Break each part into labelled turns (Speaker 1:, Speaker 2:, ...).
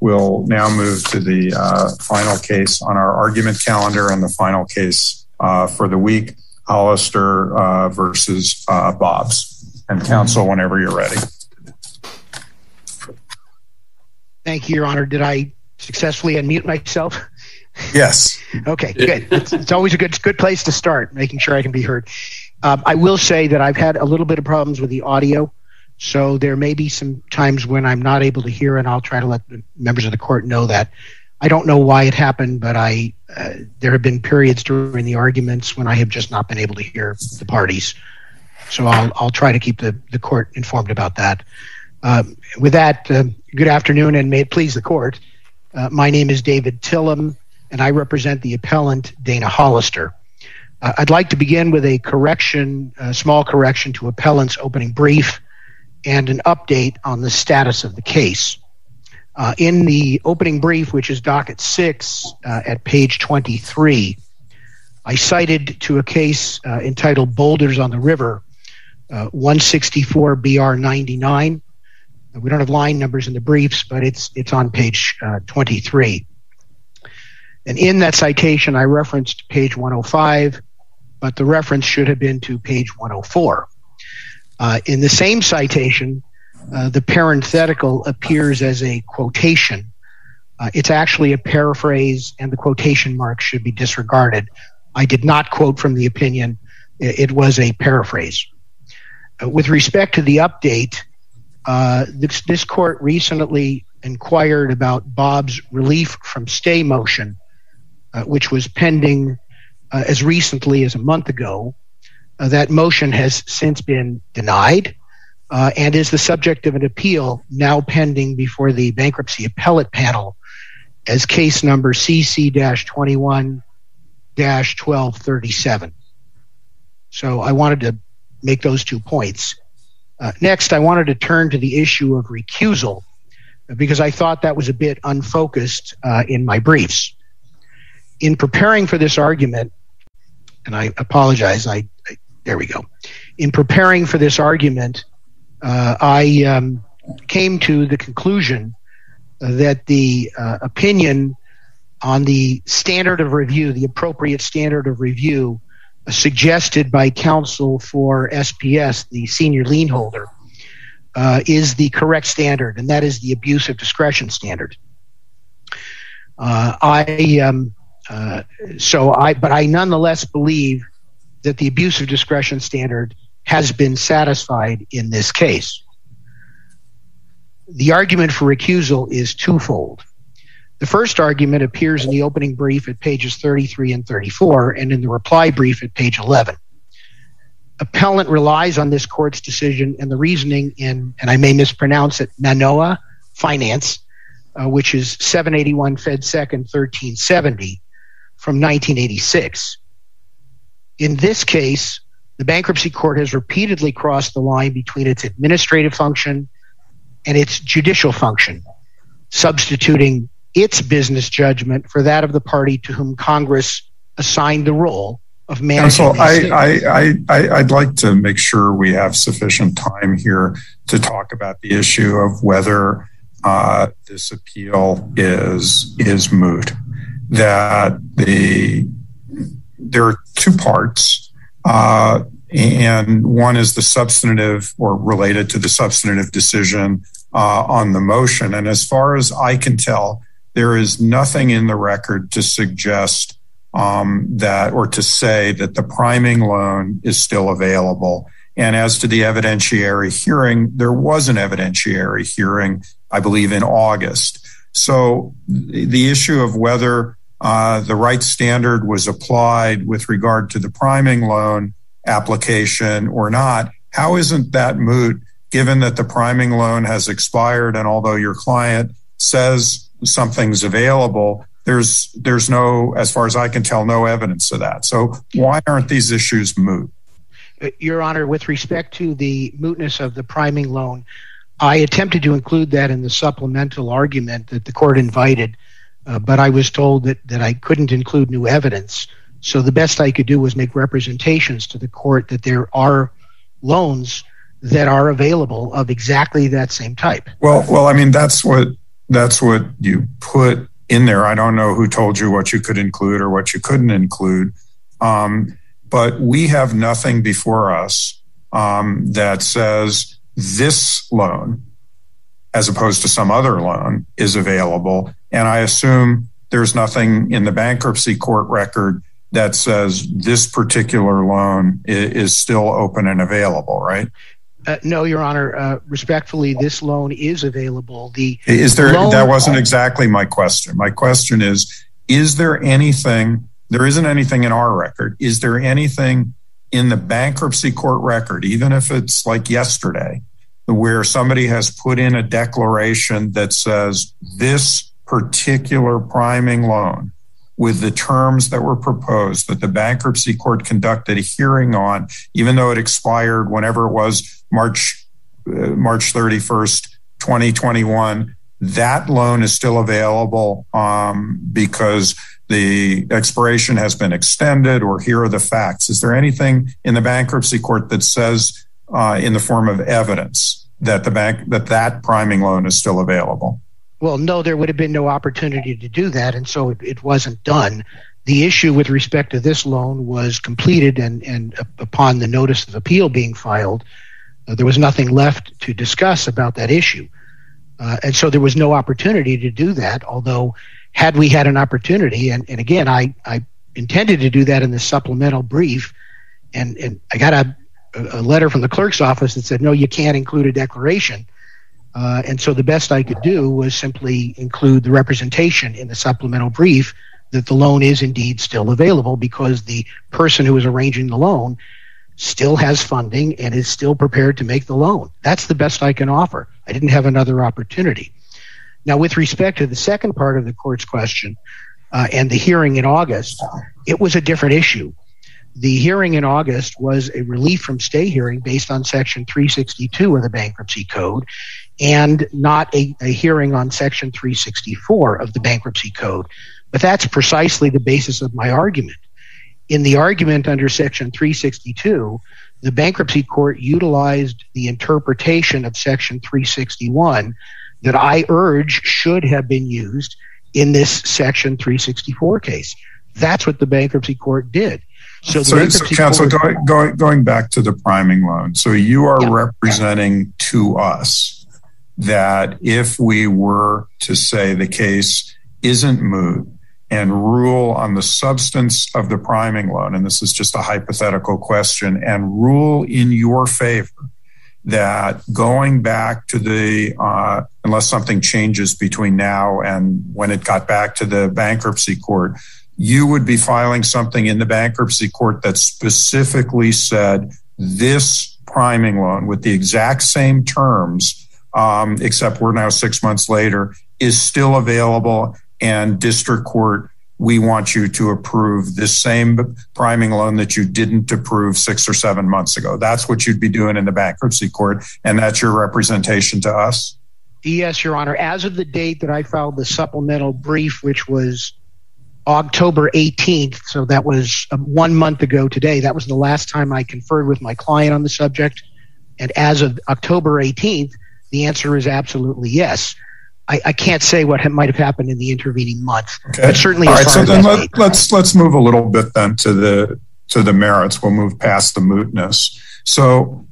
Speaker 1: We'll now move to the final case on our argument calendar and the final case for the week, Hollister versus Bobbs. And counsel, whenever you're ready.
Speaker 2: Thank you, Your Honor. Did I successfully unmute myself?
Speaker 1: Yes.
Speaker 2: Okay, good. It's always a good place to start, making sure I can be heard. I will say that I've had a little bit of problems with the audio, so there may be some times when I'm not able to hear, and I'll try to let the members of the court know that. I don't know why it happened, but there have been periods during the arguments when I have just not been able to hear the parties. So I'll try to keep the court informed about that. With that, good afternoon, and may it please the court. My name is David Tillum, and I represent the appellant, Dana Hollister. I'd like to begin with a small correction to appellant's opening brief and an update on the status of the case. In the opening brief, which is docket 6 at page 23, I cited to a case entitled Boulders on the River, 164 BR 99. We don't have line numbers in the briefs, but it's on page 23. And in that citation, I referenced page 105, but the reference should have been to page 104. In the same citation, the parenthetical appears as a quotation. It's actually a paraphrase, and the quotation mark should be disregarded. I did not quote from the opinion. It was a paraphrase. With respect to the update, this court recently inquired about Bob's relief from stay motion, which was pending as recently as a month ago. That motion has since been denied and is the subject of an appeal now pending before the Bankruptcy Appellate Panel as case number CC-21-1237. So I wanted to make those 2 points. Next, I wanted to turn to the issue of recusal because I thought that was a bit unfocused in my briefs. In preparing for this argument, and I apologize, there we go. In preparing for this argument, I came to the conclusion that the opinion on the standard of review, the appropriate standard of review suggested by counsel for SPS, the senior lien holder, is the correct standard, and that is the abuse of discretion standard. But I nonetheless believe that the abuse of discretion standard has been satisfied in this case. The argument for recusal is twofold. The first argument appears in the opening brief at pages 33 and 34 and in the reply brief at page 11. Appellant relies on this court's decision and the reasoning in, and I may mispronounce it, Manoa Finance, which is 781 Fed 2nd 1370 from 1986. In this case, the bankruptcy court has repeatedly crossed the line between its administrative function and its judicial function, substituting its business judgment for that of the party to whom Congress assigned the role of managing.
Speaker 1: Counsel, I'd like to make sure we have sufficient time here to talk about the issue of whether this appeal is moot. That there are 2 parts, and one is the substantive or related to the substantive decision on the motion. And as far as I can tell, there is nothing in the record to suggest that or to say that the priming loan is still available. And as to the evidentiary hearing, there was an evidentiary hearing, I believe, in August. So the issue of whether the right standard was applied with regard to the priming loan application or not, how isn't that moot given that the priming loan has expired and although your client says something's available, there's no, as far as I can tell, no evidence of that. So why aren't these issues moot?
Speaker 2: Your Honor, with respect to the mootness of the priming loan, I attempted to include that in the supplemental argument that the court invited, but I was told that I couldn't include new evidence. So the best I could do was make representations to the court that there are loans that are available of exactly that same type.
Speaker 1: Well, I mean, that's what that's what you put in there. I don't know who told you what you could include or what you couldn't include. But we have nothing before us that says this loan, as opposed to some other loan, is available. And I assume there's nothing in the bankruptcy court record that says this particular loan is still open and available, right?
Speaker 2: No, Your Honor. Respectfully, this loan is available.
Speaker 1: That wasn't exactly my question. My question is there anything? There isn't anything in our record. Is there anything in the bankruptcy court record, even if it's like yesterday, where somebody has put in a declaration that says this particular priming loan with the terms that were proposed, that the bankruptcy court conducted a hearing on, even though it expired whenever it was March 31st, 2021, that loan is still available because the expiration has been extended, or here are the facts? Is there anything in the bankruptcy court that says in the form of evidence that that priming loan is still available?
Speaker 2: Well, no, there would have been no opportunity to do that, and so it wasn't done. The issue with respect to this loan was completed, and upon the notice of appeal being filed, there was nothing left to discuss about that issue. And so there was no opportunity to do that, although had we had an opportunity, and again, I intended to do that in the supplemental brief, and I got a letter from the clerk's office that said, no, you can't include a declaration. And so the best I could do was simply include the representation in the supplemental brief that the loan is indeed still available, because the person who is arranging the loan still has funding and is still prepared to make the loan. That's the best I can offer. I didn't have another opportunity. Now, with respect to the second part of the court's question and the hearing in August, it was a different issue. The hearing in August was a relief from stay hearing based on Section 362 of the Bankruptcy Code, and not a hearing on Section 364 of the Bankruptcy Code. But that's precisely the basis of my argument. In the argument under Section 362, the Bankruptcy Court utilized the interpretation of Section 361 that I urge should have been used in this Section 364 case. That's what the Bankruptcy Court did. So
Speaker 1: counsel, going back to the priming loan, so you are representing to us that if we were to say the case isn't moot and rule on the substance of the priming loan, and this is just a hypothetical question, and rule in your favor that going back to the, unless something changes between now and when it got back to the bankruptcy court, you would be filing something in the bankruptcy court that specifically said this priming loan with the exact same terms, except we're now 6 months later, is still available, and district court, we want you to approve this same priming loan that you didn't approve 6 or 7 months ago. That's what you'd be doing in the bankruptcy court, and that's your representation to us?
Speaker 2: Yes, Your Honor. As of the date that I filed the supplemental brief, which was October 18th, so that was 1 month ago today, that was the last time I conferred with my client on the subject. And as of October 18th, the answer is absolutely yes. I can't say what might have happened in the intervening month, but certainly.
Speaker 1: All right, so then let's move a little bit then to the merits. We'll move past the mootness. So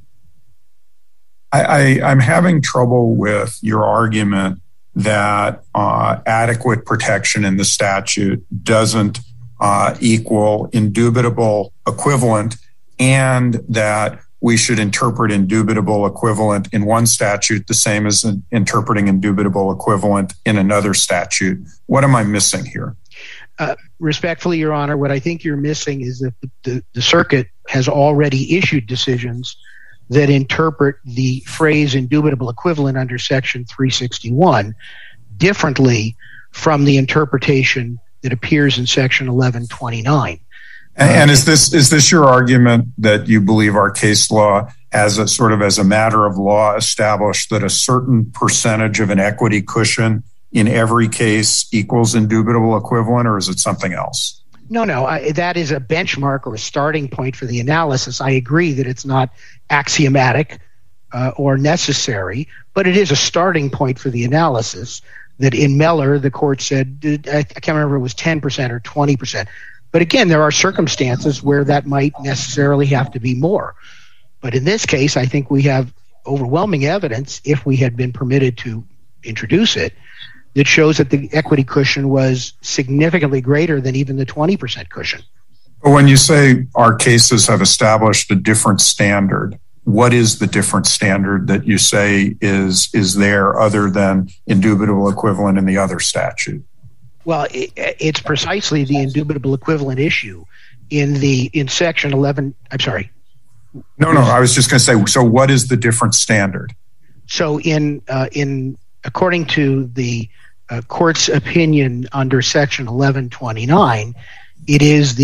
Speaker 1: I'm having trouble with your argument that adequate protection in the statute doesn't equal indubitable equivalent, and that we should interpret indubitable equivalent in one statute the same as interpreting indubitable equivalent in another statute. What am I missing here?
Speaker 2: Respectfully, Your Honor, what I think you're missing is that the circuit has already issued decisions that interpret the phrase indubitable equivalent under Section 361 differently from the interpretation that appears in Section 1129.
Speaker 1: And is this your argument that you believe our case law as a matter of law established that a certain percentage of an equity cushion in every case equals indubitable equivalent, or is it something else?
Speaker 2: No, that is a benchmark or a starting point for the analysis. I agree that it's not axiomatic or necessary, but it is a starting point for the analysis. that in Meller, the court said, I can't remember if it was 10% or 20%. But again, there are circumstances where that might necessarily have to be more. But in this case, I think we have overwhelming evidence, if we had been permitted to introduce it, that shows that the equity cushion was significantly greater than even the 20% cushion.
Speaker 1: When you say our cases have established a different standard, what is the different standard that you say is there other than indubitable equivalent in the other statute?
Speaker 2: Well, it's precisely the indubitable equivalent issue in section 11. I'm sorry.
Speaker 1: No, I was just going to say, so what is the different standard?
Speaker 2: So according to the court's opinion under section 1129, it is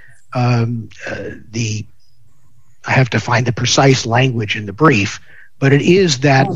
Speaker 2: I have to find the precise language in the brief, but it is that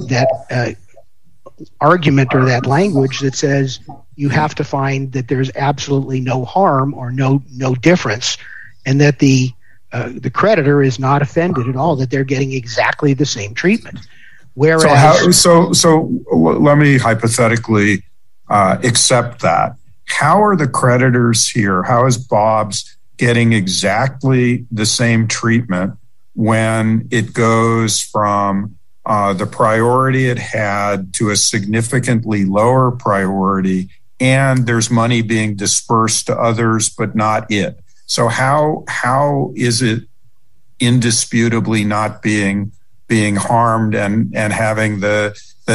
Speaker 2: argument or that language that says you have to find that there's absolutely no harm or no difference, and that the creditor is not offended at all, that they're getting exactly the same treatment. Whereas,
Speaker 1: so let me hypothetically accept that. How are the creditors here? How is Bob's getting exactly the same treatment when it goes from the priority it had to a significantly lower priority, and there's money being dispersed to others but not it? So how is it indisputably not being harmed and having the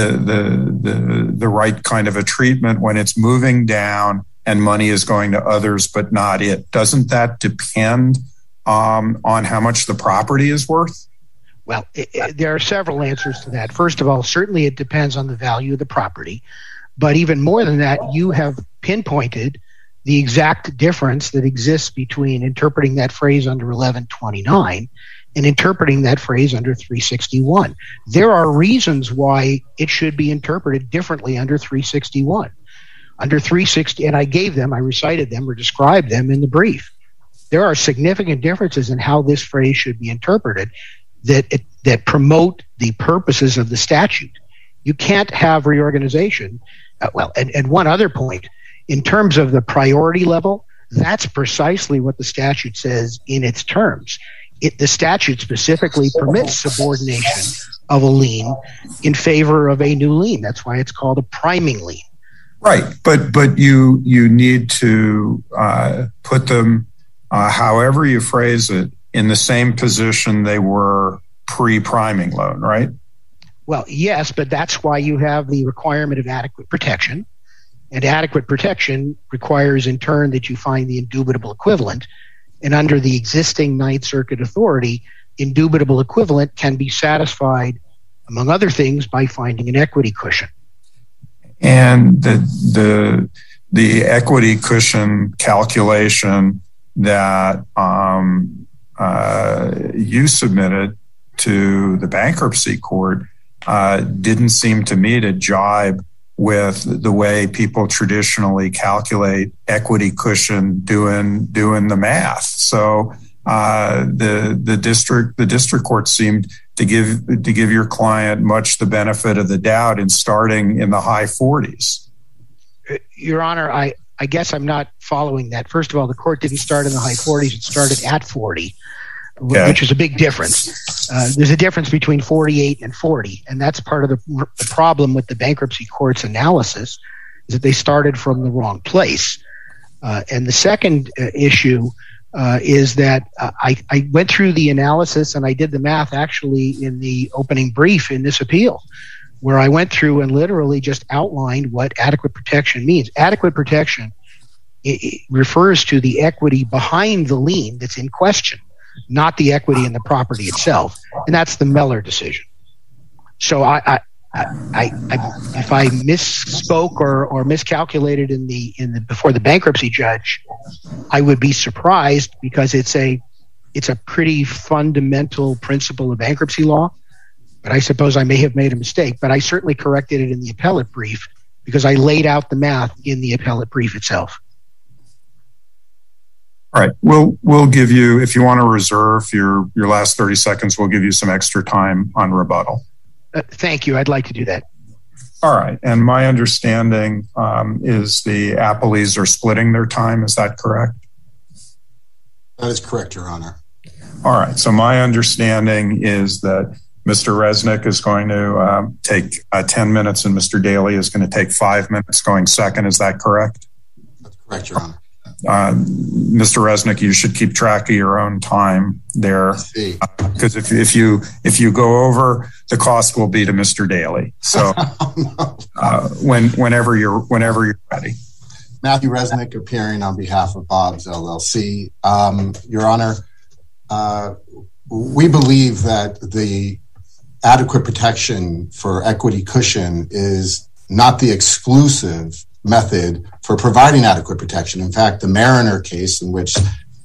Speaker 1: right kind of a treatment when it's moving down and money is going to others but not it? Doesn't that depend on how much the property is worth?
Speaker 2: Well, there are several answers to that. First of all, certainly it depends on the value of the property. But even more than that, you have pinpointed the exact difference that exists between interpreting that phrase under 1129 and interpreting that phrase under 361. There are reasons why it should be interpreted differently under 361. Under 360, and I recited them or described them in the brief. There are significant differences in how this phrase should be interpreted that promote the purposes of the statute. You can't have reorganization. And one other point, in terms of the priority level, that's precisely what the statute says in its terms. The statute specifically permits subordination of a lien in favor of a new lien. That's why it's called a priming lien.
Speaker 1: Right, but you need to put them, however you phrase it, in the same position they were pre-priming loan, right?
Speaker 2: Well, yes, but that's why you have the requirement of adequate protection. And adequate protection requires in turn that you find the indubitable equivalent. And under the existing Ninth Circuit authority, indubitable equivalent can be satisfied, among other things, by finding an equity cushion.
Speaker 1: And the equity cushion calculation that you submitted to the bankruptcy court didn't seem to me to jibe with the way people traditionally calculate equity cushion doing the math. So the district court seemed to give your client much the benefit of the doubt in starting in the high 40s.
Speaker 2: Your Honor, I guess I'm not following that. First of all, the court didn't start in the high 40s. It started at 40, okay, which is a big difference. There's a difference between 48 and 40, and that's part of the problem with the bankruptcy court's analysis, is that they started from the wrong place. And the second issue is that I went through the analysis and I did the math actually in the opening brief in this appeal, where I went through and literally just outlined what adequate protection means. Adequate protection it refers to the equity behind the lien that's in question, not the equity in the property itself, and that's the Meller decision. So if I misspoke or miscalculated in the before the bankruptcy judge, I would be surprised, because it's a pretty fundamental principle of bankruptcy law. But I suppose I may have made a mistake. But I certainly corrected it in the appellate brief, because I laid out the math in the appellate brief itself.
Speaker 1: All right, we'll give you, if you want to reserve your last 30 seconds, we'll give you some extra time on rebuttal.
Speaker 2: Thank you. I'd like to do that.
Speaker 1: All right. And my understanding is the appellees are splitting their time. Is that correct?
Speaker 3: That is correct, Your Honor.
Speaker 1: All right. So my understanding is that Mr. Resnick is going to take 10 minutes and Mr. Daly is going to take 5 minutes going second. Is that correct?
Speaker 3: That's correct, Your Honor.
Speaker 1: Mr. Resnick, you should keep track of your own time there, because if you go over, the cost will be to Mr. Daly. So whenever you're ready.
Speaker 3: Matthew Resnick, appearing on behalf of Bob's LLC. Your Honor, we believe that the adequate protection for equity cushion is not the exclusive method for providing adequate protection. In fact, the Mariner case, in which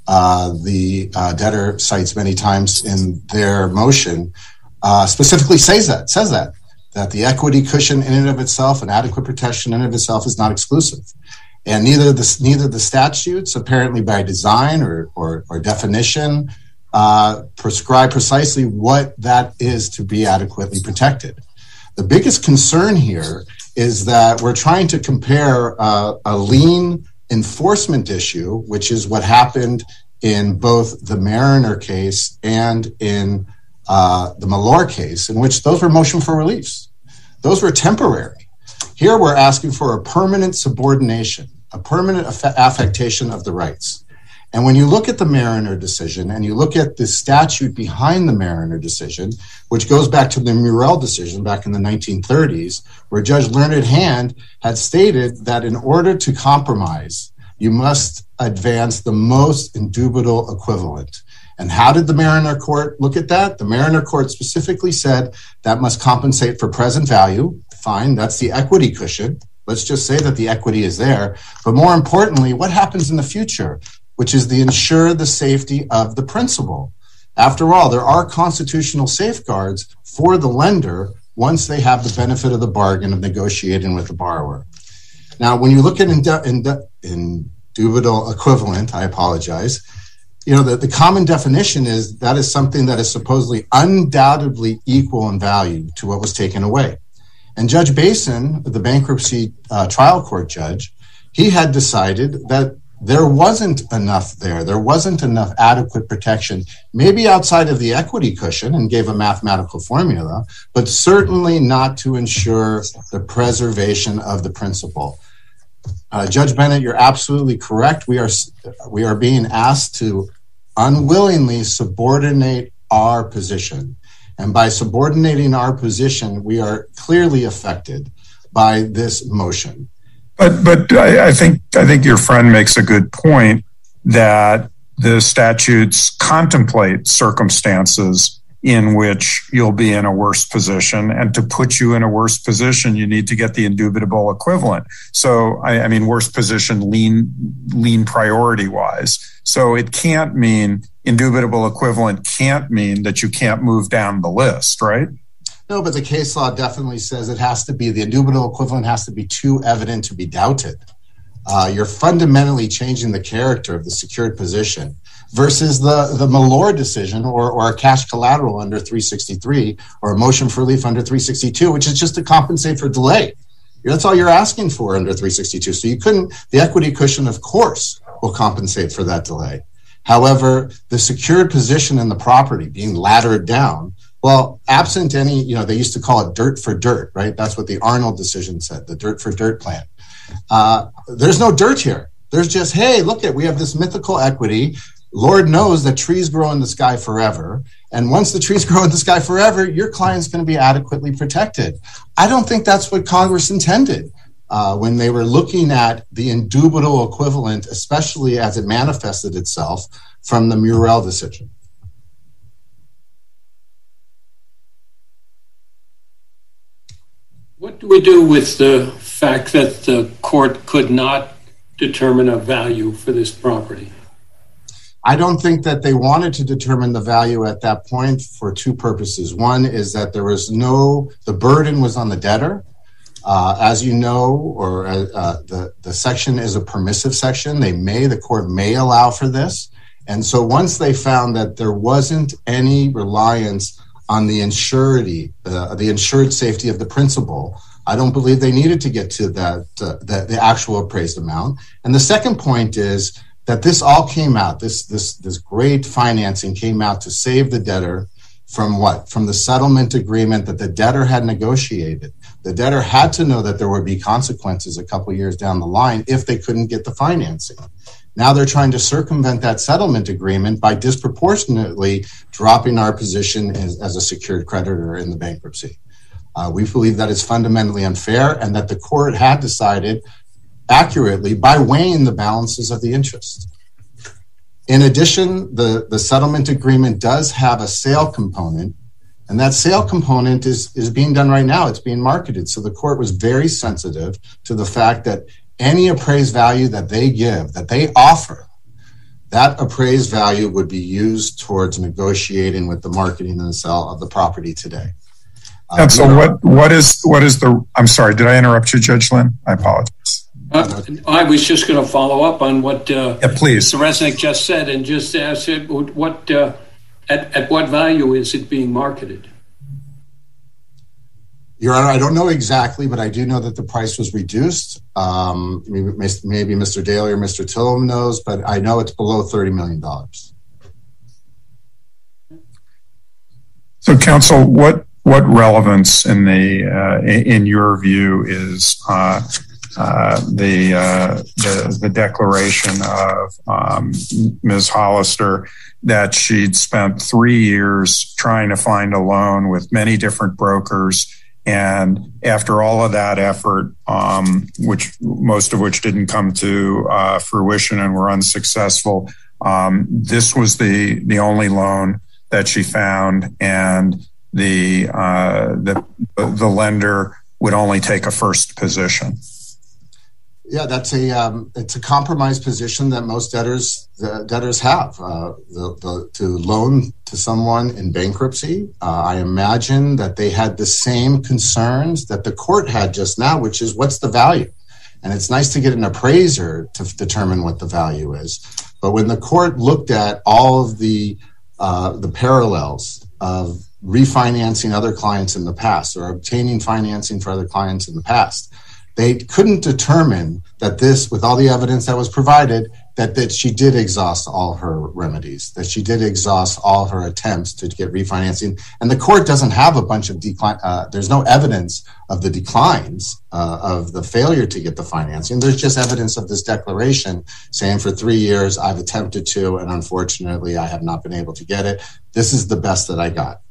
Speaker 3: the debtor cites many times in their motion, specifically says that the equity cushion in and of itself and adequate protection in and of itself is not exclusive. And neither the statutes, apparently by design or definition, prescribe precisely what that is to be adequately protected. The biggest concern here is that we're trying to compare a lien enforcement issue, which is what happened in both the Mariner case and in the Malloy case, in which those were motion for reliefs. Those were temporary. Here we're asking for a permanent subordination, a permanent affectation of the rights. And when you look at the Mariner decision and you look at the statute behind the Mariner decision, which goes back to the Murrell decision back in the 1930s, where Judge Learned Hand had stated that in order to compromise, you must advance the most indubitable equivalent. And how did the Mariner court look at that? The Mariner court specifically said that must compensate for present value. Fine, that's the equity cushion. Let's just say that the equity is there. But more importantly, what happens in the future, which is to ensure the safety of the principal. After all, there are constitutional safeguards for the lender once they have the benefit of the bargain of negotiating with the borrower. Now, when you look at indubitable equivalent, I apologize, the common definition is that is something that is supposedly undoubtedly equal in value to what was taken away. And Judge Basin, the bankruptcy trial court judge, he had decided that there wasn't enough there. There wasn't enough adequate protection, maybe outside of the equity cushion, and gave a mathematical formula, but certainly not to ensure the preservation of the principal. Judge Bennett, you're absolutely correct. We are being asked to unwillingly subordinate our position. And by subordinating our position, we are clearly affected by this motion.
Speaker 1: But I think your friend makes a good point that the statutes contemplate circumstances in which you'll be in a worse position, and to put you in a worse position, you need to get the indubitable equivalent. So, I mean, worse position, lean priority wise. So it can't mean indubitable equivalent can't mean that you can't move down the list, right?
Speaker 3: No, but the case law definitely says it has to be, the indubitable equivalent has to be too evident to be doubted. You're fundamentally changing the character of the secured position versus the Malloy decision or a cash collateral under 363 or a motion for relief under 362, which is just to compensate for delay. That's all you're asking for under 362. So the equity cushion, of course, will compensate for that delay. However, the secured position in the property being laddered down, well, absent any, they used to call it dirt for dirt, right? That's what the Arnold decision said, the dirt for dirt plan. There's no dirt here. There's just, hey, look we have this mythical equity. Lord knows that trees grow in the sky forever. And once the trees grow in the sky forever, your client's going to be adequately protected. I don't think that's what Congress intended when they were looking at the indubitable equivalent, especially as it manifested itself from the Murrell decision.
Speaker 4: What do we do with the fact that the court could not determine a value for this property?
Speaker 3: I don't think that they wanted to determine the value at that point for two purposes. One is that the burden was on the debtor. As you know, or the section is a permissive section. The court may allow for this. And so once they found that there wasn't any reliance on the insured safety of the principal, I don't believe they needed to get to the actual appraised amount. And the second point is that this all came out, this great financing came out to save the debtor from what? From the settlement agreement that the debtor had negotiated. The debtor had to know that there would be consequences a couple of years down the line if they couldn't get the financing. Now they're trying to circumvent that settlement agreement by disproportionately dropping our position as a secured creditor in the bankruptcy. We believe that is fundamentally unfair and that the court had decided accurately by weighing the balances of the interest. In addition, the settlement agreement does have a sale component, and that sale component is being done right now. It's being marketed. So the court was very sensitive to the fact that any appraised value that they give, that they offer, that appraised value would be used towards negotiating with the marketing and the sale of the property today.
Speaker 1: And so what is the, I'm sorry, did I interrupt you, Judge Lynn? I apologize.
Speaker 4: I was just going to follow up on what
Speaker 1: please.
Speaker 4: Mr. Resnick just said and just ask it, at what value is it being marketed?
Speaker 3: Your Honor, I don't know exactly, but I do know that the price was reduced. Maybe Mr. Daly or Mr. Tillum knows, but I know it's below $30 million.
Speaker 1: So, counsel, what relevance in your view is the declaration of Ms. Hollister that she'd spent 3 years trying to find a loan with many different brokers, and after all of that effort, which most of which didn't come to fruition and were unsuccessful, this was the only loan that she found, and the lender would only take a first position.
Speaker 3: Yeah, that's it's a compromised position that most debtors have to loan to someone in bankruptcy. I imagine that they had the same concerns that the court had just now, which is what's the value? And it's nice to get an appraiser to determine what the value is. But when the court looked at all of the parallels of refinancing other clients in the past or obtaining financing for other clients in the past, they couldn't determine that this, with all the evidence that was provided, that she did exhaust all her remedies, that she did exhaust all her attempts to get refinancing. And the court doesn't have a bunch of decline. There's no evidence of the declines of the failure to get the financing. There's just evidence of this declaration saying for 3 years I've attempted to, and unfortunately I have not been able to get it. This is the best that I got.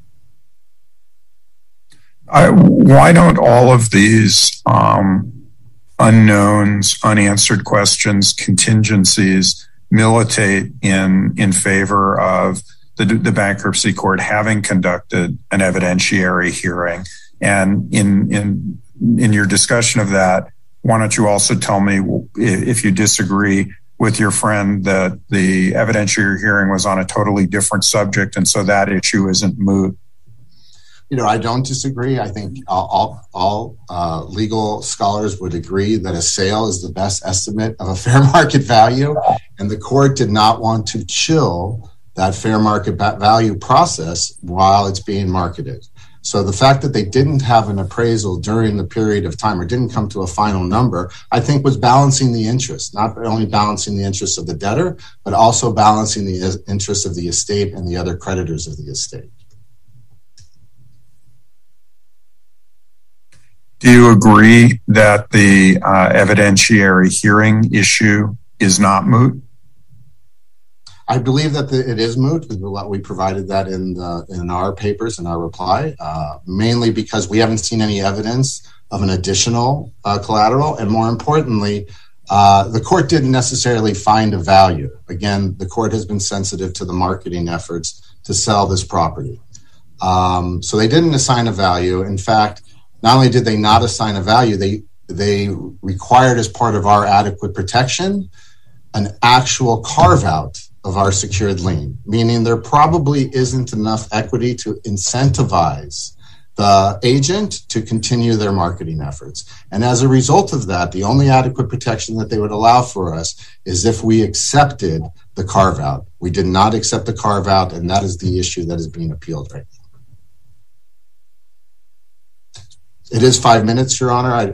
Speaker 1: Why don't all of these unknowns, unanswered questions, contingencies militate in favor of the bankruptcy court having conducted an evidentiary hearing? And in your discussion of that, why don't you also tell me if you disagree with your friend that the evidentiary hearing was on a totally different subject, and so that issue isn't moot?
Speaker 3: I don't disagree. I think all legal scholars would agree that a sale is the best estimate of a fair market value, and the court did not want to chill that fair market value process while it's being marketed. So the fact that they didn't have an appraisal during the period of time or didn't come to a final number, I think was balancing the interest, not only balancing the interests of the debtor, but also balancing the interests of the estate and the other creditors of the estate.
Speaker 1: Do you agree that the evidentiary hearing issue is not moot?
Speaker 3: I believe that it is moot. We provided that in our papers, in our reply, mainly because we haven't seen any evidence of an additional collateral. And more importantly, the court didn't necessarily find a value. Again, the court has been sensitive to the marketing efforts to sell this property. So they didn't assign a value. In fact, not only did they not assign a value, they required as part of our adequate protection an actual carve-out of our secured lien, meaning there probably isn't enough equity to incentivize the agent to continue their marketing efforts. And as a result of that, the only adequate protection that they would allow for us is if we accepted the carve-out. We did not accept the carve-out, and that is the issue that is being appealed right now. It is 5 minutes, Your Honor.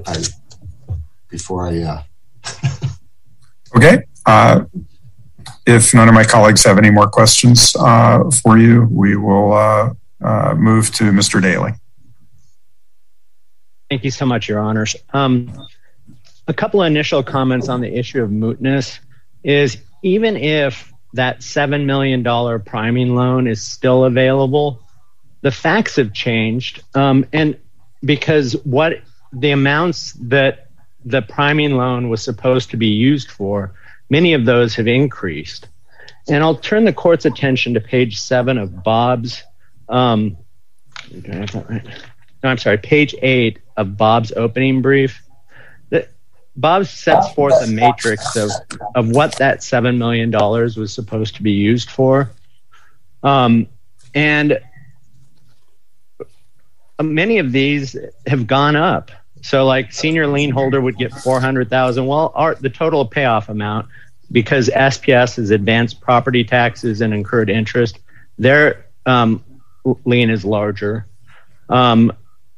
Speaker 1: Okay. If none of my colleagues have any more questions for you, we will move to Mr. Daly.
Speaker 5: Thank you so much, Your Honors. A couple of initial comments on the issue of mootness is even if that $7 million priming loan is still available, the facts have changed. And because what the amounts that the priming loan was supposed to be used for, many of those have increased. And I'll turn the court's attention to page 7 of Bob's, page 8 of Bob's opening brief. Bob sets forth a matrix of what that $7 million was supposed to be used for. And many of these have gone up. So like senior lien holder would get $400,000. Well, the total payoff amount, because SPS is advanced property taxes and incurred interest, their lien is larger. The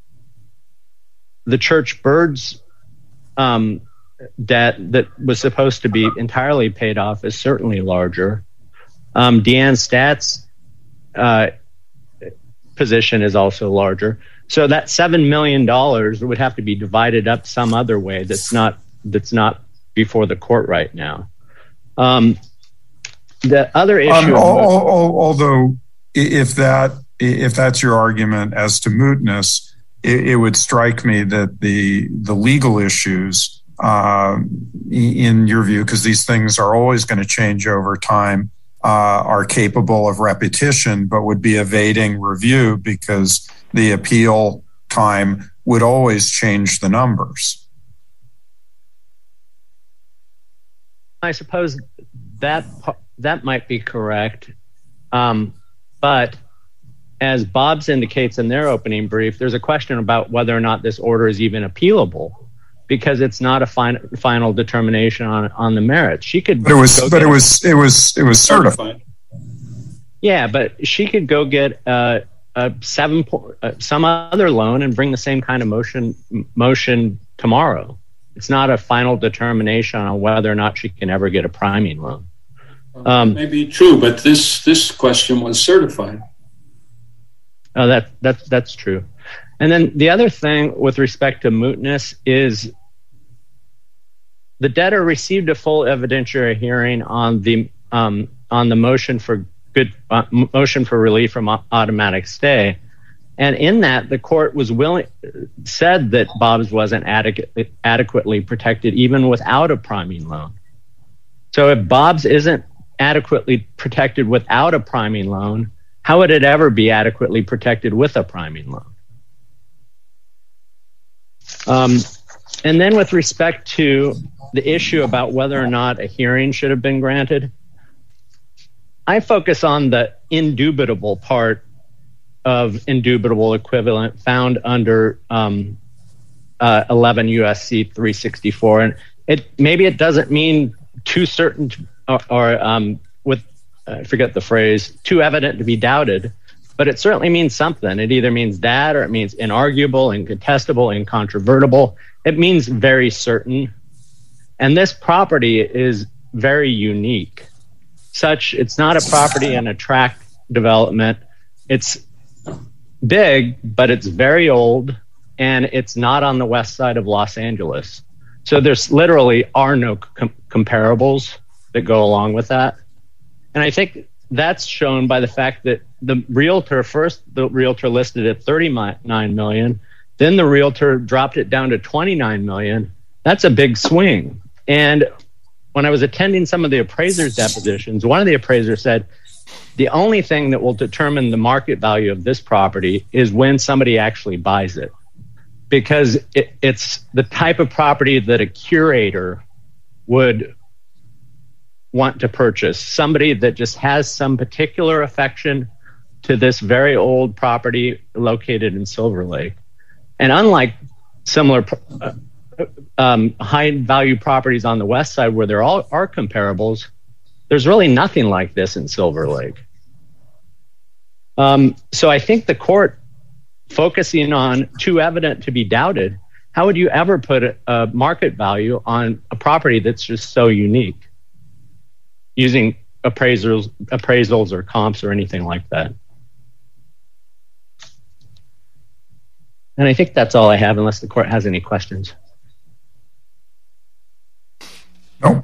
Speaker 5: Church Bird's debt that was supposed to be entirely paid off is certainly larger. Deanne Statt's position is also larger. So that $7 million would have to be divided up some other way that's not before the court right now. The other issue,
Speaker 1: although if that's your argument as to mootness, it would strike me that the legal issues, in your view, because these things are always going to change over time, are capable of repetition, but would be evading review because the appeal time would always change the numbers.
Speaker 5: I suppose that might be correct. But as Bob's indicates in their opening brief, there's a question about whether or not this order is even appealable, because it's not a final determination on the merits. She could, it was certified. Yeah, but she could go get some other loan and bring the same kind of motion tomorrow. It's not a final determination on whether or not she can ever get a priming loan.
Speaker 4: Maybe true, but this question was certified.
Speaker 5: Oh, that's true. And then the other thing with respect to mootness is the debtor received a full evidentiary hearing on the motion for relief from automatic stay, and in that the court said that Bob's wasn't adequately protected even without a priming loan. So if Bob's isn't adequately protected without a priming loan, how would it ever be adequately protected with a priming loan? And then with respect to the issue about whether or not a hearing should have been granted, I focus on the indubitable part of indubitable equivalent found under 11 USC 364. And maybe it doesn't mean too certain I forget the phrase, too evident to be doubted, but it certainly means something. It either means that or it means inarguable, incontestable, incontrovertible. It means very certain. And this property is very unique. It's not a property in a tract development. It's big, but it's very old, and it's not on the west side of Los Angeles. So there's literally are no comparables that go along with that. And I think that's shown by the fact that the realtor listed at $39 million, then the realtor dropped it down to $29 million. That's a big swing. And when I was attending some of the appraisers' depositions, one of the appraisers said, the only thing that will determine the market value of this property is when somebody actually buys it. Because it's the type of property that a curator would want to purchase, somebody that just has some particular affection to this very old property located in Silver Lake. And unlike similar high value properties on the west side where there are comparables, there's really nothing like this in Silver Lake. So I think the court focusing on too evident to be doubted, how would you ever put a market value on a property that's just so unique using appraisals or comps or anything like that? And I think that's all I have, unless the court has any questions.
Speaker 1: No.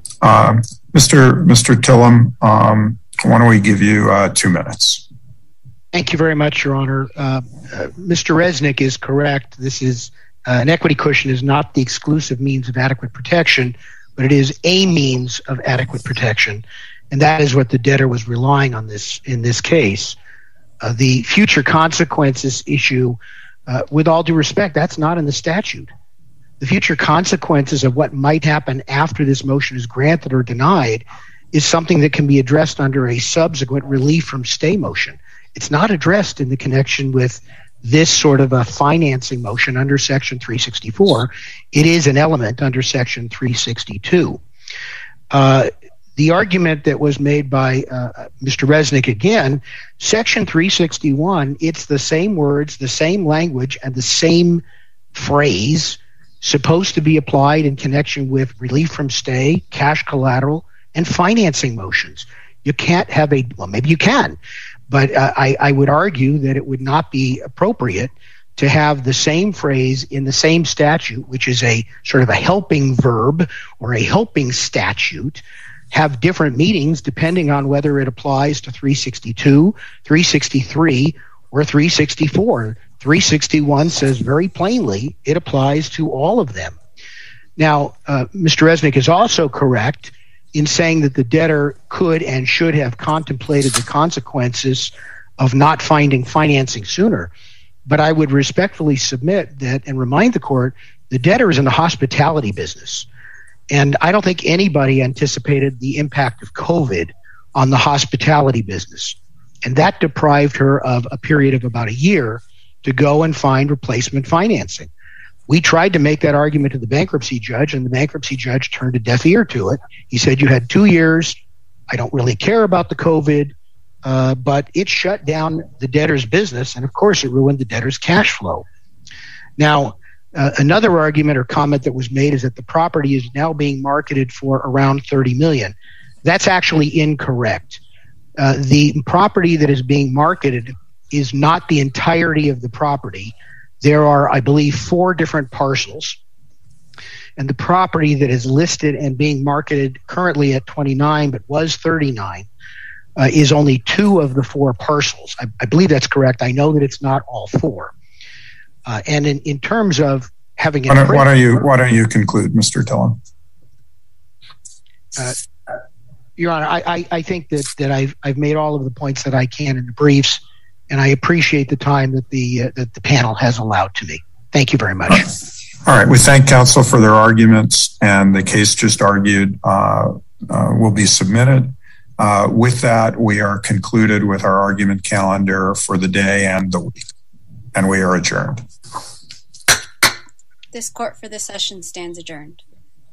Speaker 1: Mr. Tillum, why don't we give you 2 minutes?
Speaker 2: Thank you very much, Your Honor. Mr. Resnick is correct. This is an equity cushion is not the exclusive means of adequate protection, but it is a means of adequate protection, and that is what the debtor was relying on in this case. The future consequences issue, with all due respect, that's not in the statute. The future consequences of what might happen after this motion is granted or denied is something that can be addressed under a subsequent relief from stay motion. It's not addressed in the connection with this sort of a financing motion under Section 364. It is an element under Section 362. The argument that was made by Mr. Resnick again, Section 361, it's the same words, the same language, and the same phrase supposed to be applied in connection with relief from stay, cash collateral, and financing motions. You can't have well, maybe you can, but I would argue that it would not be appropriate to have the same phrase in the same statute, which is a sort of a helping verb or a helping statute, have different meanings depending on whether it applies to 362, 363, or 364. 361 says very plainly it applies to all of them. Now, Mr. Resnick is also correct in saying that the debtor could and should have contemplated the consequences of not finding financing sooner. But I would respectfully submit that and remind the court, the debtor is in the hospitality business. And I don't think anybody anticipated the impact of COVID on the hospitality business. And that deprived her of a period of about a year to go and find replacement financing. We tried to make that argument to the bankruptcy judge, and the bankruptcy judge turned a deaf ear to it. He said, you had 2 years. I don't really care about the COVID, but it shut down the debtor's business, and of course it ruined the debtor's cash flow. Now, another argument or comment that was made is that the property is now being marketed for around $30 million. That's actually incorrect. The property that is being marketed is not the entirety of the property. There are, I believe, 4 different parcels. And the property that is listed and being marketed currently at 29 but was 39 is only 2 of the 4 parcels. I believe that's correct. I know that it's not all 4. And in terms of having
Speaker 1: why don't you conclude, Mr. Tillum?
Speaker 2: Your Honor, I think that I've made all of the points that I can in the briefs, and I appreciate the time that the panel has allowed to me. Thank you very much.
Speaker 1: All right. We thank counsel for their arguments, and the case just argued will be submitted. With that, we are concluded with our argument calendar for the day and the week, and we are adjourned.
Speaker 6: This court for this session stands adjourned.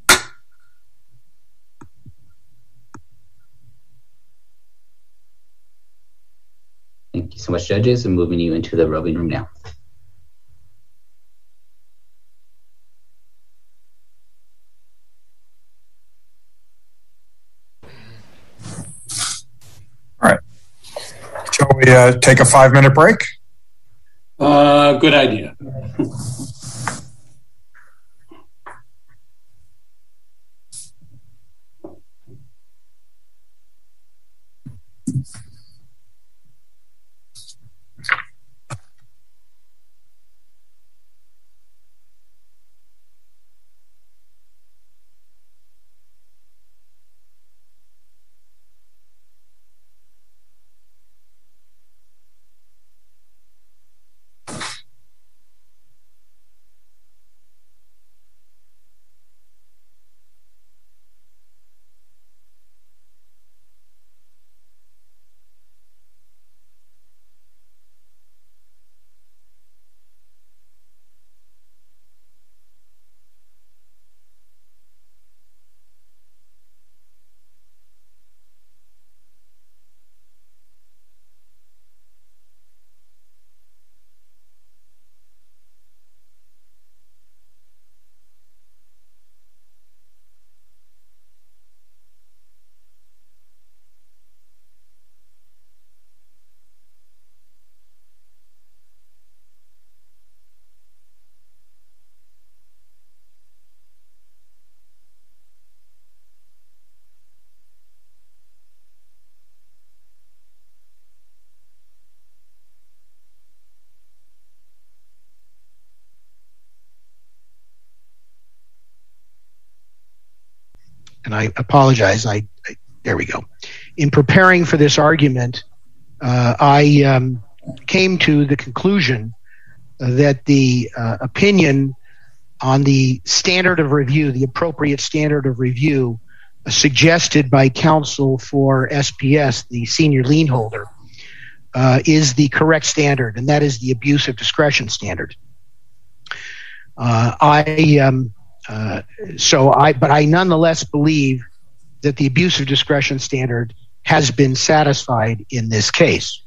Speaker 7: Thank you so much, judges. I'm moving you into the rubbing room now.
Speaker 1: All right. Shall we take a 5-minute break?
Speaker 4: Good idea.
Speaker 2: and I apologize. There we go. In preparing for this argument, I came to the conclusion that the opinion on the standard of review, the appropriate standard of review suggested by counsel for SPS, the senior lien holder, is the correct standard, and that is the abuse of discretion standard. But I nonetheless believe that the abuse of discretion standard has been satisfied in this case.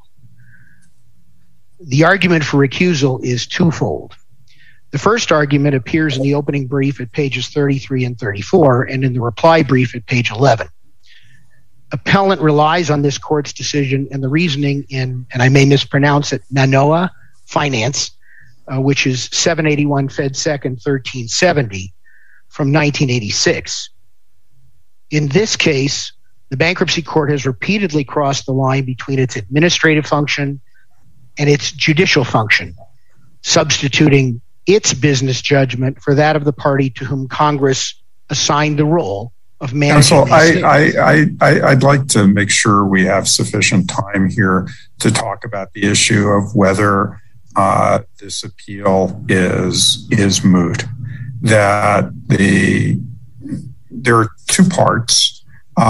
Speaker 2: The argument for recusal is twofold. The first argument appears in the opening brief at pages 33 and 34 and in the reply brief at page 11. Appellant relies on this court's decision and the reasoning in, and I may mispronounce it, Nanoa Finance, which is 781 Fed 2nd 1370 from 1986. In this case, the bankruptcy court has repeatedly crossed the line between its administrative function and its judicial function, substituting its business judgment for that of the party to whom Congress assigned the role of managing.
Speaker 1: Counsel, I'd like to make sure we have sufficient time here to talk about the issue of whether this appeal is moot. That there are two parts,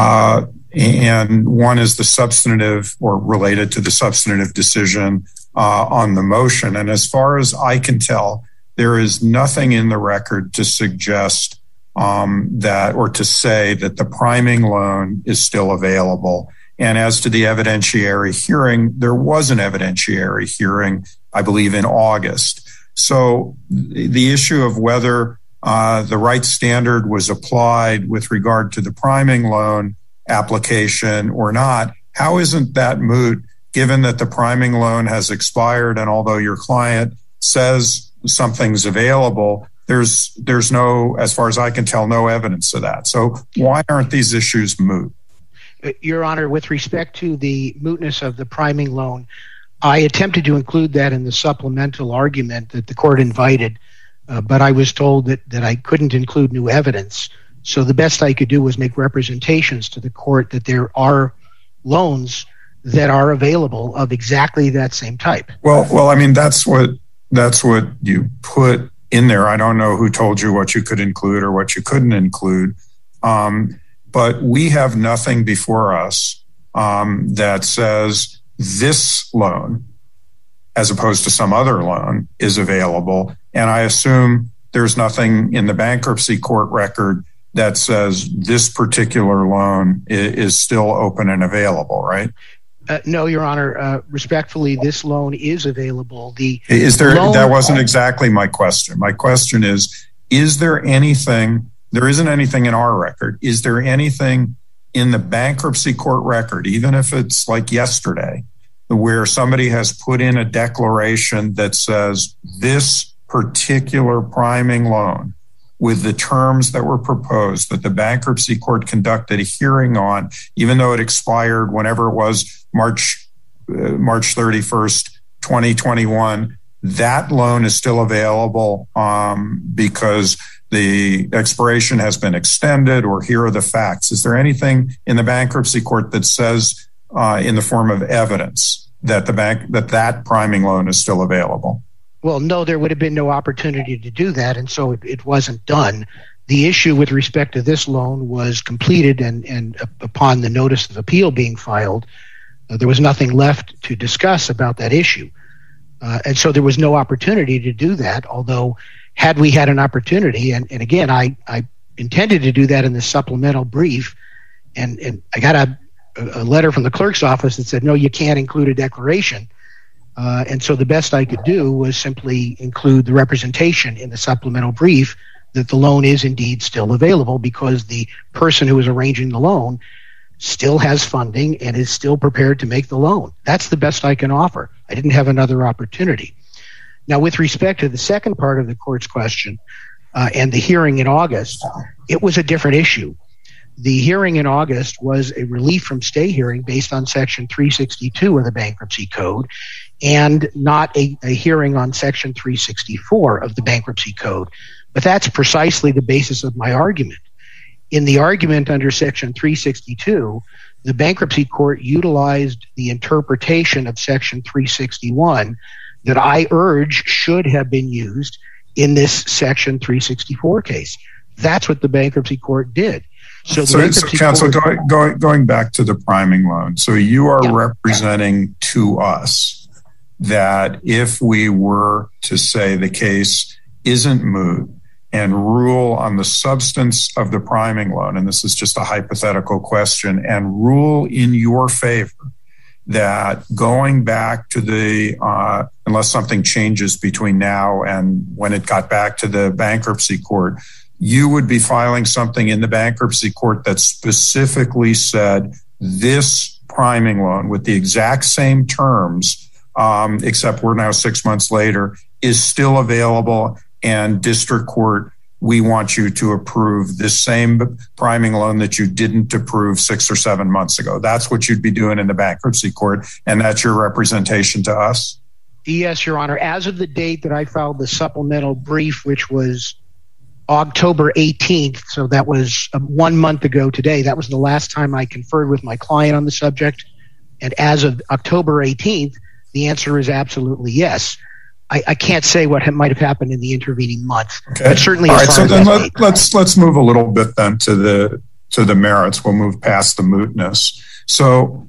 Speaker 1: and one is the substantive or related to the substantive decision on the motion. And as far as I can tell, there is nothing in the record to suggest that or to say that the priming loan is still available. And as to the evidentiary hearing, there was an evidentiary hearing, I believe, in August. So the issue of whether the right standard was applied with regard to the priming loan application or not, how isn't that moot given that the priming loan has expired and although your client says something's available, there's no, as far as I can tell, no evidence of that. So why aren't these issues moot?
Speaker 2: Your Honor, with respect to the mootness of the priming loan, I attempted to include that in the supplemental argument that the court invited, but I was told that I couldn't include new evidence. So the best I could do was make representations to the court that there are loans that are available of exactly that same type.
Speaker 1: Well, I mean, that's what you put in there. I don't know who told you what you could include or what you couldn't include. But we have nothing before us that says this loan, as opposed to some other loan, is available. And I assume there's nothing in the bankruptcy court record that says this particular loan is still open and available, right?
Speaker 2: No, Your Honor. Respectfully, this loan is available.
Speaker 1: That wasn't exactly my question. My question is there anything, there isn't anything in our record, is there anything in the bankruptcy court record, even if it's like yesterday, where somebody has put in a declaration that says this particular priming loan with the terms that were proposed that the bankruptcy court conducted a hearing on, even though it expired whenever it was March 31st, 2021, that loan is still available because the expiration has been extended, or here are the facts. Is there anything in the bankruptcy court that says in the form of evidence that that priming loan is still available?
Speaker 2: Well, no, there would have been no opportunity to do that, and so it wasn't done. The issue with respect to this loan was completed, and upon the notice of appeal being filed, there was nothing left to discuss about that issue. And so there was no opportunity to do that, although had we had an opportunity, and again, I intended to do that in the supplemental brief, and I got a letter from the clerk's office that said, no, you can't include a declaration. And so the best I could do was simply include the representation in the supplemental brief that the loan is indeed still available because the person who is arranging the loan still has funding and is still prepared to make the loan. That's the best I can offer. I didn't have another opportunity. Now, with respect to the second part of the court's question and the hearing in August, it was a different issue. The hearing in August was a relief from stay hearing based on Section 362 of the Bankruptcy Code and not a hearing on Section 364 of the Bankruptcy Code. But that's precisely the basis of my argument. In the argument under Section 362, the bankruptcy court utilized the interpretation of Section 361 that I urge should have been used in this Section 364 case. That's what the bankruptcy court did. So
Speaker 1: counsel, going back to the priming loan, so you are representing to us that if we were to say the case isn't moot and rule on the substance of the priming loan, and this is just a hypothetical question, and rule in your favor that going back to the, unless something changes between now and when it got back to the bankruptcy court, you would be filing something in the bankruptcy court that specifically said this priming loan with the exact same terms, except we're now 6 months later, is still available, and district court, we want you to approve this same priming loan that you didn't approve 6 or 7 months ago. That's what you'd be doing in the bankruptcy court, and that's your representation to us?
Speaker 2: Yes, Your Honor. As of the date that I filed the supplemental brief, which was October 18th, so that was 1 month ago today, that was the last time I conferred with my client on the subject. And as of October 18th, the answer is absolutely yes. I can't say what might have happened in the intervening month. Okay. But certainly, all right. So then
Speaker 1: let's move a little bit then to the merits. We'll move past the mootness. So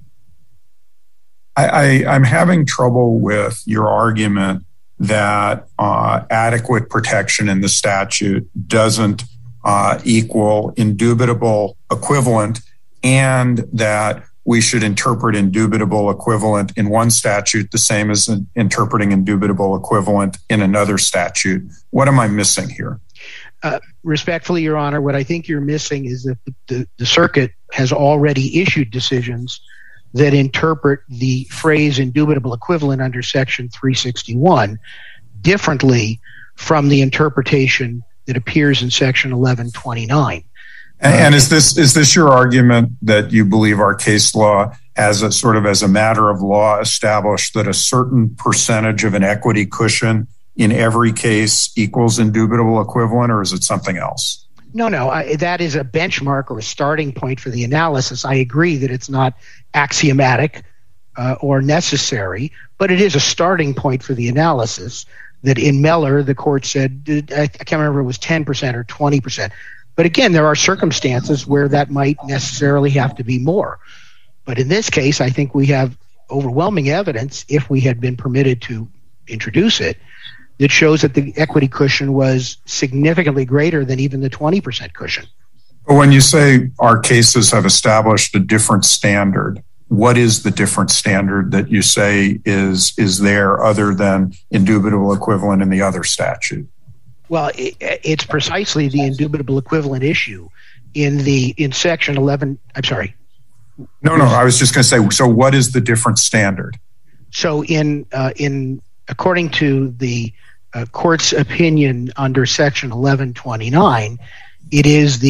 Speaker 1: I'm having trouble with your argument that adequate protection in the statute doesn't equal indubitable equivalent, and that we should interpret indubitable equivalent in one statute the same as interpreting indubitable equivalent in another statute. What am I missing here?
Speaker 2: Respectfully, Your Honor, what I think you're missing is that the circuit has already issued decisions that interpret the phrase indubitable equivalent under Section 361 differently from the interpretation that appears in Section 1129.
Speaker 1: And is this your argument that you believe our case law as a matter of law established that a certain percentage of an equity cushion in every case equals indubitable equivalent, or is it something else?
Speaker 2: No, that is a benchmark or a starting point for the analysis. I agree that it's not axiomatic or necessary, but it is a starting point for the analysis. That in Meller, the court said, I can't remember if it was 10% or 20%. But again, there are circumstances where that might necessarily have to be more. But in this case, I think we have overwhelming evidence, if we had been permitted to introduce it, that shows that the equity cushion was significantly greater than even the 20% cushion.
Speaker 1: But when you say our cases have established a different standard, what is the different standard that you say is there other than indubitable equivalent in the other statute?
Speaker 2: Well, it's precisely the indubitable equivalent issue in Section 11. I'm sorry.
Speaker 1: No. I was just going to say. So, what is the different standard? So,
Speaker 2: according to the court's opinion under Section 1129, it is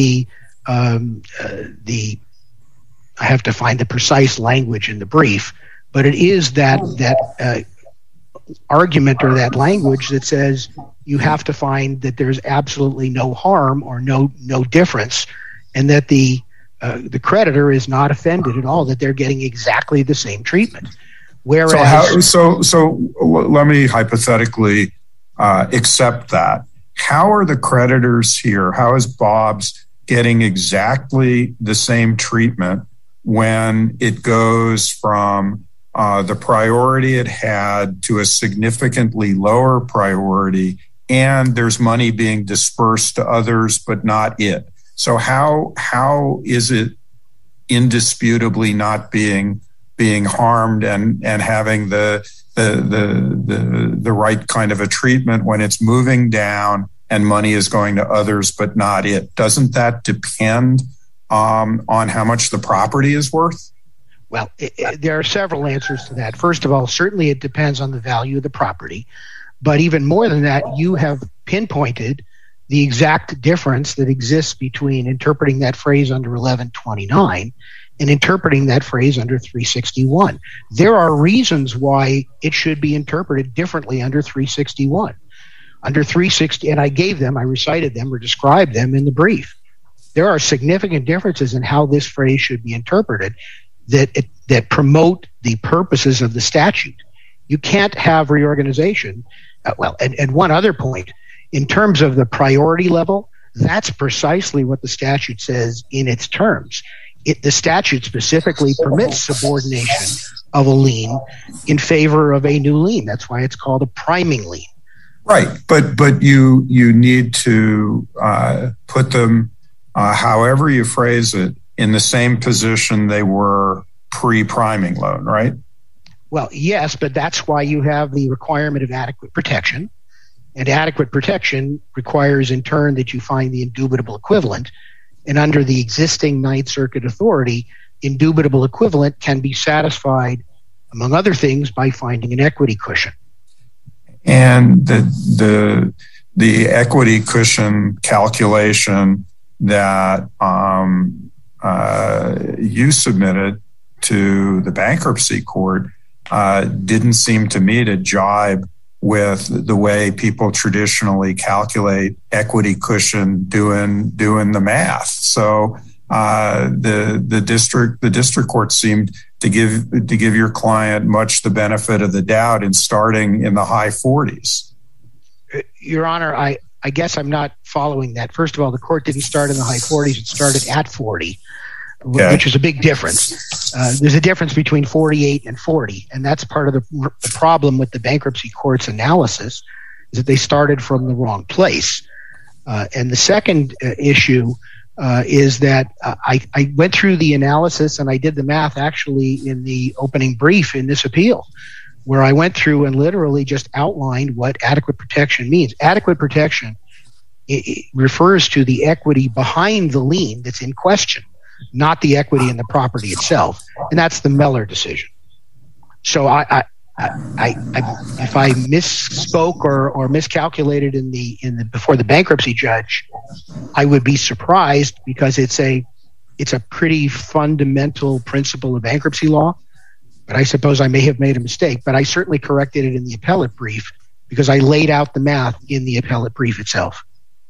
Speaker 2: I have to find the precise language in the brief, but it is that argument or that language that says you have to find that there's absolutely no harm or no difference, and that the creditor is not offended at all, that they're getting exactly the same treatment. Whereas,
Speaker 1: so let me hypothetically accept that. How are the creditors here? How is Bob's getting exactly the same treatment when it goes from the priority it had to a significantly lower priority, and there's money being dispersed to others but not it? So how is it indisputably not being harmed and having the right kind of a treatment when it's moving down and money is going to others but not it? Doesn't that depend on how much the property is worth?
Speaker 2: Well, there are several answers to that. First of all, certainly it depends on the value of the property. But even more than that, you have pinpointed the exact difference that exists between interpreting that phrase under 1129 and interpreting that phrase under 361. There are reasons why it should be interpreted differently under 361. Under 360, and I recited them or described them in the brief. there are significant differences in how this phrase should be interpreted that promote the purposes of the statute. You can't have reorganization. And one other point, in terms of the priority level, that's precisely what the statute says in its terms. The statute specifically permits subordination of a lien in favor of a new lien. That's why it's called a priming lien.
Speaker 1: Right, but you need to put them, however you phrase it, in the same position they were pre-priming loan, right?
Speaker 2: Well, yes, but that's why you have the requirement of adequate protection. And adequate protection requires, in turn, that you find the indubitable equivalent. And under the existing Ninth Circuit authority, indubitable equivalent can be satisfied, among other things, by finding an equity cushion.
Speaker 1: And the equity cushion calculation that you submitted to the bankruptcy court didn't seem to me to jibe with the way people traditionally calculate equity cushion doing the math. So the district court seemed to give your client much the benefit of the doubt in starting in the high 40s.
Speaker 2: Your Honor, I guess I'm not following that. First of all, the court didn't start in the high 40s; it started at 40. Okay. Which is a big difference. There's a difference between 48 and 40, and that's part of the problem with the bankruptcy court's analysis, is that they started from the wrong place. And the second issue is that I went through the analysis and I did the math actually in the opening brief in this appeal, where I went through and literally just outlined what adequate protection means. Adequate protection it refers to the equity behind the lien that's in question, not the equity in the property itself, and that's the Meller decision. So if I misspoke or miscalculated in the before the bankruptcy judge, I would be surprised, because it's a pretty fundamental principle of bankruptcy law. But I suppose I may have made a mistake. But I certainly corrected it in the appellate brief, because I laid out the math in the appellate brief itself.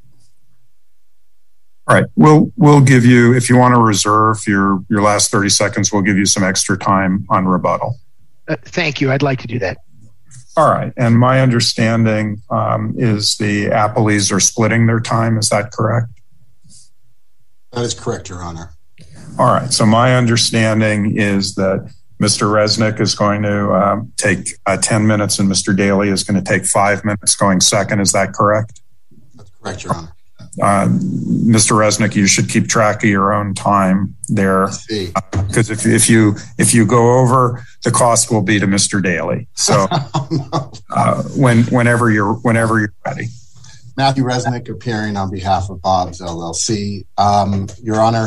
Speaker 1: All right, we'll give you, if you want to reserve your last 30 seconds, we'll give you some extra time on rebuttal.
Speaker 2: Thank you. I'd like to do that.
Speaker 1: All right, and my understanding is the appellees are splitting their time. Is that correct?
Speaker 3: That is correct, Your Honor.
Speaker 1: All right, so my understanding is that Mr. Resnick is going to take 10 minutes and Mr. Daly is going to take 5 minutes going second. Is that correct?
Speaker 3: That's correct, Your Honor.
Speaker 1: Mr. Resnick, you should keep track of your own time there, because if you go over, the cost will be to Mr. Daly. So whenever you're ready.
Speaker 3: Matthew Resnick, appearing on behalf of Bob's LLC. Your Honor,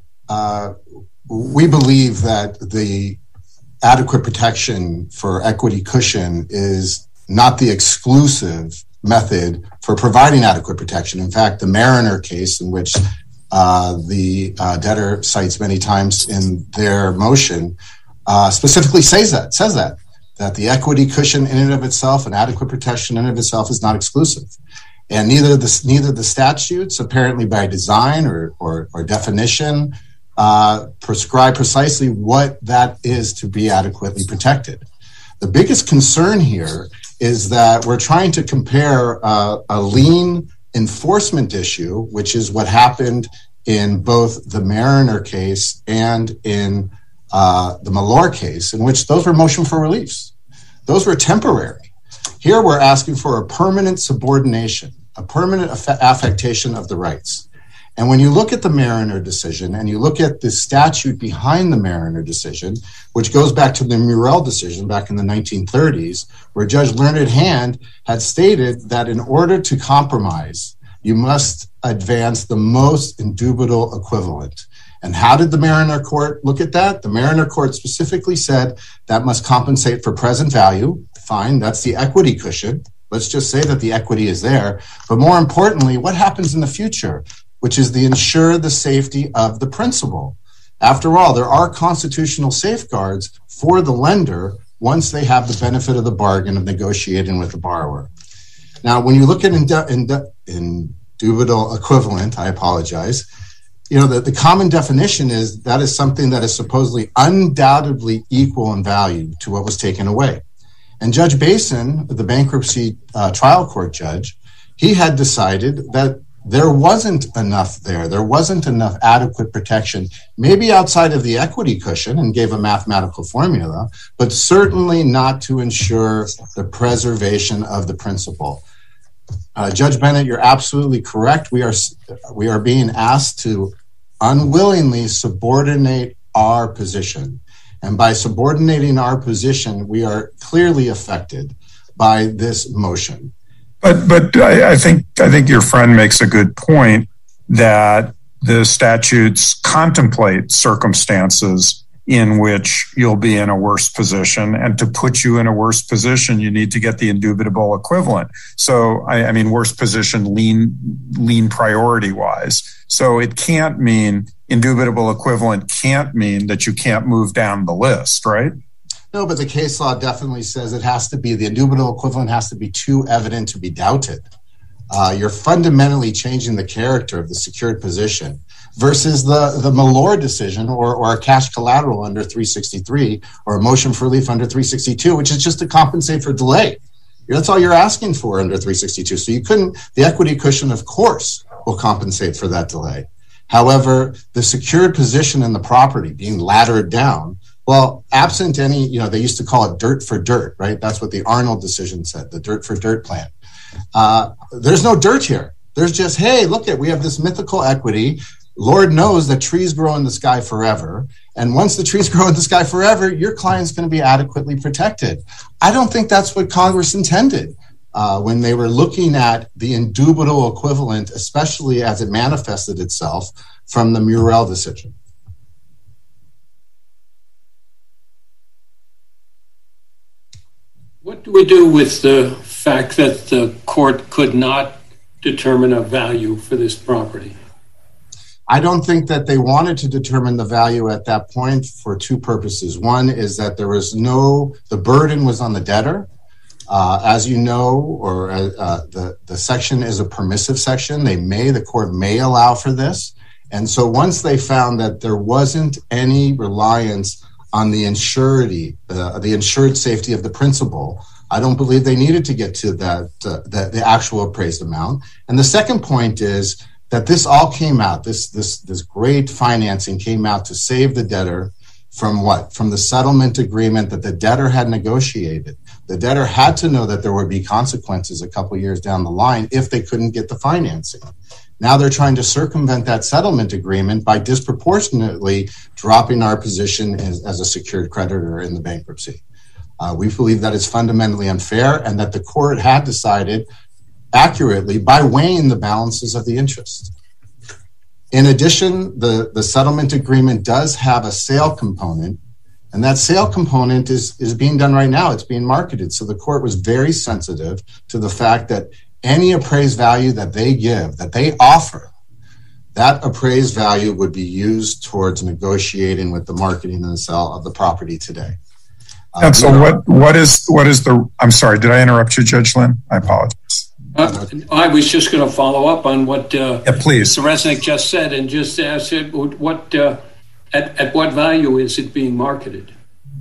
Speaker 3: we believe that the adequate protection for equity cushion is not the exclusive method for providing adequate protection. In fact, the Mariner case, in which the debtor cites many times in their motion, specifically says that the equity cushion in and of itself and adequate protection in and of itself is not exclusive. And neither the statutes, apparently by design or definition, prescribe precisely what that is to be adequately protected. The biggest concern here is that we're trying to compare a lien enforcement issue, which is what happened in both the Mariner case and in the Malor case, in which those were motion for reliefs. Those were temporary. Here we're asking for a permanent subordination, a permanent affectation of the rights. And when you look at the Mariner decision and you look at the statute behind the Mariner decision, which goes back to the Murrell decision back in the 1930s, where Judge Learned Hand had stated that in order to compromise, you must advance the most indubitable equivalent. And how did the Mariner court look at that? The Mariner court specifically said that must compensate for present value. Fine, that's the equity cushion. Let's just say that the equity is there. But more importantly, what happens in the future, which is to ensure the safety of the principal. After all, there are constitutional safeguards for the lender once they have the benefit of the bargain of negotiating with the borrower. Now, when you look at indubitable equivalent, I apologize, the common definition is that is something that is supposedly undoubtedly equal in value to what was taken away. And Judge Basin, the bankruptcy trial court judge, he had decided that there wasn't enough there. There wasn't enough adequate protection, maybe outside of the equity cushion, and gave a mathematical formula, but certainly not to ensure the preservation of the principal. Judge Bennett, you're absolutely correct. We are being asked to unwillingly subordinate our position. And by subordinating our position, we are clearly affected by this motion.
Speaker 1: But I think your friend makes a good point that the statutes contemplate circumstances in which you'll be in a worse position, and to put you in a worse position, you need to get the indubitable equivalent. So, I mean, worse position, lean priority wise. So it can't mean indubitable equivalent can't mean that you can't move down the list, right?
Speaker 3: No, but the case law definitely says it has to be, the indubitable equivalent has to be too evident to be doubted. You're fundamentally changing the character of the secured position versus the Malore decision or a cash collateral under 363 or a motion for relief under 362, which is just to compensate for delay. That's all you're asking for under 362. So the equity cushion, of course, will compensate for that delay. However, the secured position in the property being laddered down, well, absent any, they used to call it dirt for dirt, right? That's what the Arnold decision said, the dirt for dirt plan. There's no dirt here. There's just, hey, we have this mythical equity. Lord knows that trees grow in the sky forever. And once the trees grow in the sky forever, your client's going to be adequately protected. I don't think that's what Congress intended when they were looking at the indubitable equivalent, especially as it manifested itself from the Murrell decision.
Speaker 4: What do we do with the fact that the court could not determine a value for this property?
Speaker 3: I don't think that they wanted to determine the value at that point for two purposes. One is that the burden was on the debtor. As you know, or the section is a permissive section. The court may allow for this. And so once they found that there wasn't any reliance on the insured safety of the principal, I don't believe they needed to get to the actual appraised amount. And the second point is that this all came out, this great financing came out to save the debtor from what? From the settlement agreement that the debtor had negotiated. The debtor had to know that there would be consequences a couple years down the line if they couldn't get the financing. Now they're trying to circumvent that settlement agreement by disproportionately dropping our position as a secured creditor in the bankruptcy. We believe that is fundamentally unfair and that the court had decided accurately by weighing the balances of the interest. In addition, the settlement agreement does have a sale component, and that sale component is being done right now. It's being marketed. So the court was very sensitive to the fact that any appraised value that they give, that they offer, that appraised value would be used towards negotiating with the marketing and the sale of the property today.
Speaker 1: And so what is the, I'm sorry, did I interrupt you, Judge Lynn? I apologize.
Speaker 4: I was just going to follow up on what
Speaker 1: please.
Speaker 4: Mr. Resnick just said and just ask it, at what value is it being marketed?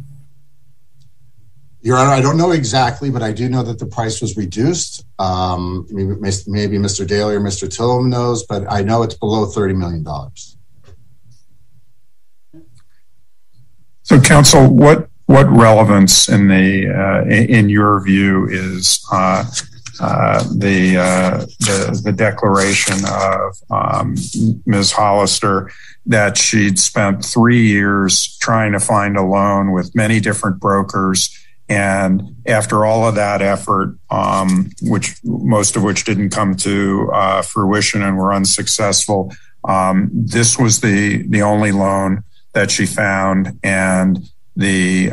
Speaker 3: Your Honor, I don't know exactly, but I do know that the price was reduced. Maybe Mr. Daly or Mr. Tillum knows, but I know it's below $30 million.
Speaker 1: So, counsel, what relevance in your view is the declaration of Ms. Hollister that she'd spent 3 years trying to find a loan with many different brokers, and after all of that effort, which most of which didn't come to fruition and were unsuccessful, this was the only loan that she found, and the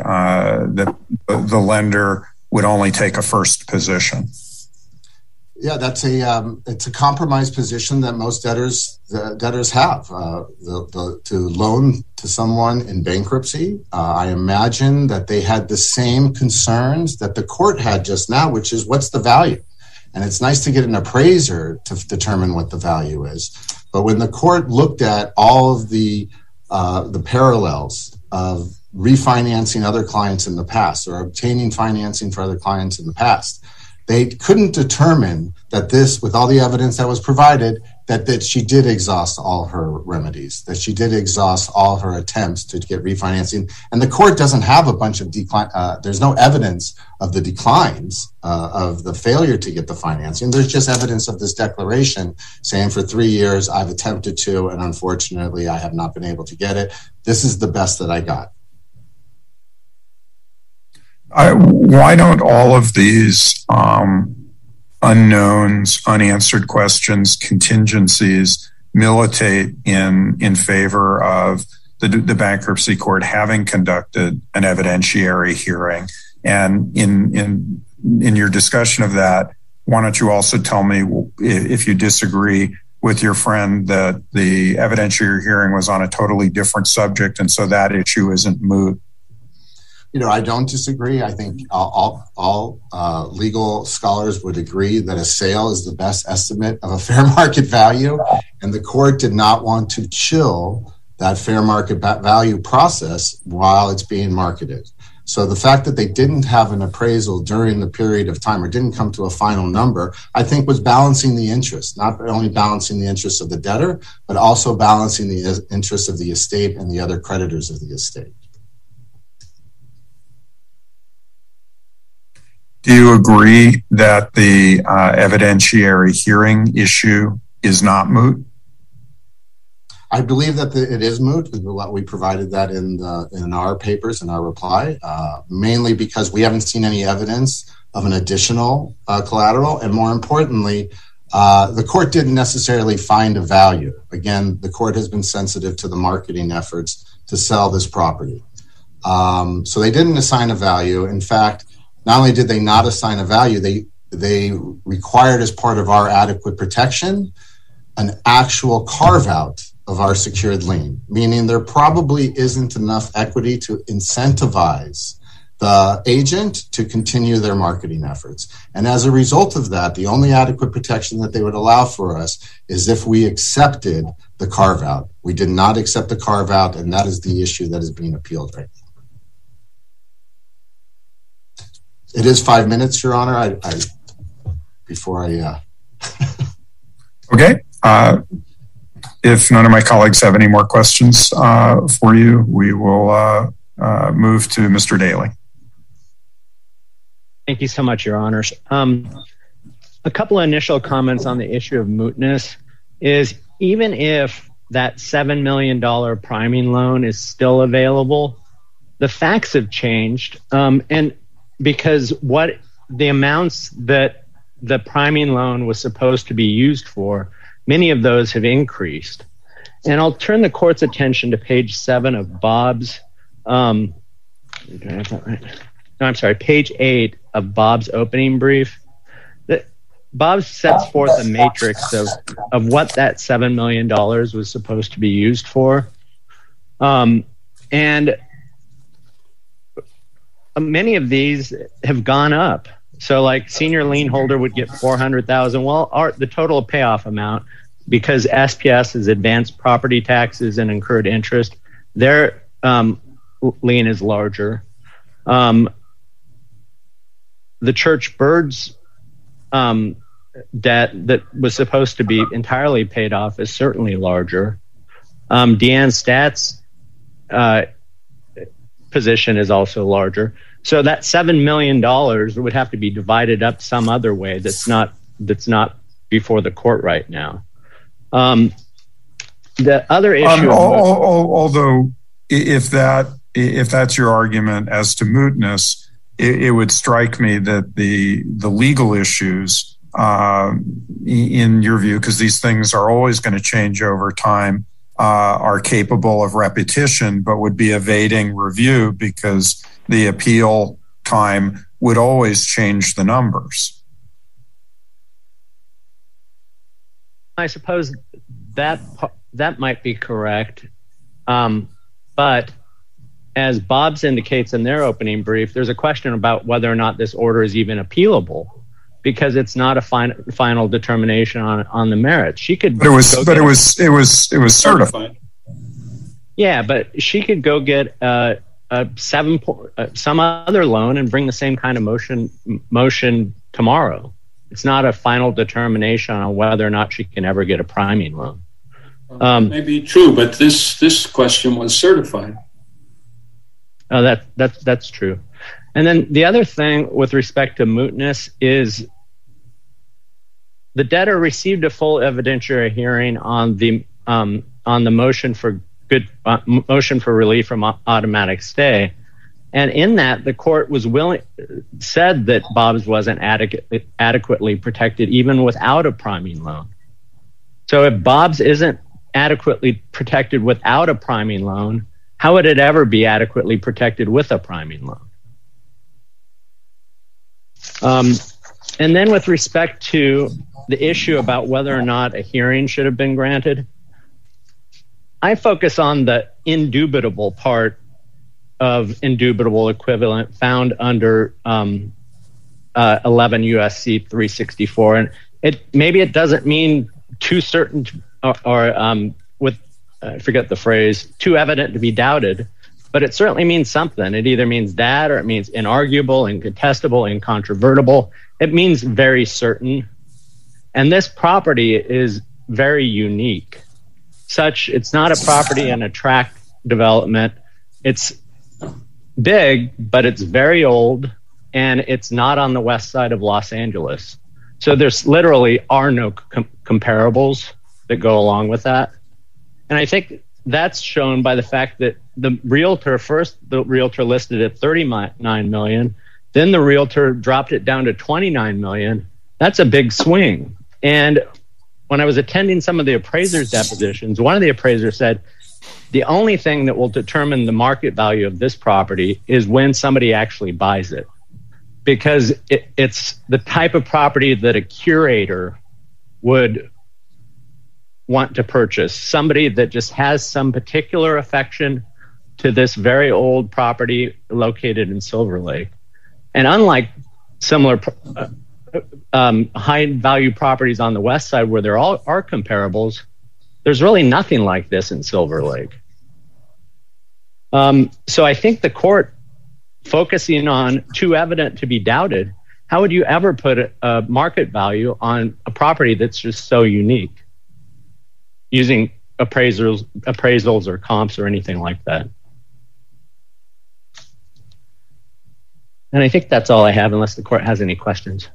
Speaker 1: lender would only take a first position.
Speaker 3: Yeah, it's a compromised position that most debtors have. To loan to someone in bankruptcy, I imagine that they had the same concerns that the court had just now, which is what's the value? And it's nice to get an appraiser to determine what the value is. But when the court looked at all of the parallels of refinancing other clients in the past or obtaining financing for other clients in the past, they couldn't determine that this, with all the evidence that was provided, that she did exhaust all her remedies, that she did exhaust all her attempts to get refinancing. And the court doesn't have a bunch of decline. There's no evidence of the declines of the failure to get the financing. There's just evidence of this declaration saying for 3 years, I've attempted to, and unfortunately, I have not been able to get it. This is the best that I got.
Speaker 1: Why don't all of these unknowns, unanswered questions, contingencies militate in favor of the bankruptcy court having conducted an evidentiary hearing? And in your discussion of that, why don't you also tell me if you disagree with your friend that the evidentiary hearing was on a totally different subject, and so that issue isn't moot?
Speaker 3: I don't disagree. I think all legal scholars would agree that a sale is the best estimate of a fair market value, and the court did not want to chill that fair market value process while it's being marketed. So the fact that they didn't have an appraisal during the period of time or didn't come to a final number, I think was balancing the interest, not only balancing the interests of the debtor, but also balancing the interests of the estate and the other creditors of the estate.
Speaker 1: Do you agree that the evidentiary hearing issue is not moot?
Speaker 3: I believe that it is moot. We provided that in our papers, in our reply, mainly because we haven't seen any evidence of an additional collateral. And more importantly, the court didn't necessarily find a value. Again, the court has been sensitive to the marketing efforts to sell this property. So they didn't assign a value. In fact, not only did they not assign a value, they required as part of our adequate protection an actual carve-out of our secured lien, meaning there probably isn't enough equity to incentivize the agent to continue their marketing efforts. And as a result of that, the only adequate protection that they would allow for us is if we accepted the carve-out. We did not accept the carve-out, and that is the issue that is being appealed right now. It is 5 minutes, Your Honor. Okay.
Speaker 1: If none of my colleagues have any more questions for you, we will move to Mr. Daly.
Speaker 5: Thank you so much, Your Honors. A couple of initial comments on the issue of mootness is even if that $7 million priming loan is still available, the facts have changed. And because what the amounts that the priming loan was supposed to be used for, many of those have increased. And I'll turn the court's attention to page 7 of Bob's, page 8 of Bob's opening brief. Bob sets forth a matrix of what that $7 million was supposed to be used for. And many of these have gone up. So like senior lien holder would get $400,000. Well, the total payoff amount, because SPS is advanced property taxes and incurred interest, their lien is larger. The Church Bird's debt that was supposed to be entirely paid off is certainly larger. Deanne Statt's position is also larger. So that $7 million would have to be divided up some other way that's not before the court right now. The other issue,
Speaker 1: although if that's your argument as to mootness, it would strike me that the legal issues, in your view, because these things are always going to change over time, are capable of repetition, but would be evading review because the appeal time would always change the numbers.
Speaker 5: I suppose that might be correct. But as Bob's indicates in their opening brief, there's a question about whether or not this order is even appealable, because it's not a final determination on the merits. She could,
Speaker 1: but it was certified.
Speaker 5: Yeah, but she could go get some other loan and bring the same kind of motion tomorrow. It's not a final determination on whether or not she can ever get a priming loan.
Speaker 4: May be true, but this question was certified.
Speaker 5: Oh, that's true. And then the other thing with respect to mootness is the debtor received a full evidentiary hearing on the motion for relief from automatic stay, and in that the court said that Bob's wasn't adequately protected even without a priming loan. So if Bob's isn't adequately protected without a priming loan, how would it ever be adequately protected with a priming loan? And then with respect to the issue about whether or not a hearing should have been granted, I focus on the indubitable part of indubitable equivalent found under 11 USC 364. And maybe it doesn't mean too certain or I forget the phrase, too evident to be doubted, but it certainly means something. It either means that or it means inarguable, incontestable, incontrovertible. It means very certain. And this property is very unique. It's not a property in a tract development. It's big, but it's very old, and it's not on the west side of Los Angeles. So there's literally are no comparables that go along with that. And I think that's shown by the fact that the realtor listed at $39 million, then the realtor dropped it down to $29 million. That's a big swing. And when I was attending some of the appraisers' depositions, one of the appraisers said, the only thing that will determine the market value of this property is when somebody actually buys it. Because it's the type of property that a curator would want to purchase. Somebody that just has some particular affection to this very old property located in Silver Lake. And unlike similar high value properties on the west side where there are comparables, there's really nothing like this in Silver Lake. So I think the court focusing on too evident to be doubted, how would you ever put a market value on a property that's just so unique using appraisals or comps or anything like that? And I think that's all I have, unless the court has any questions.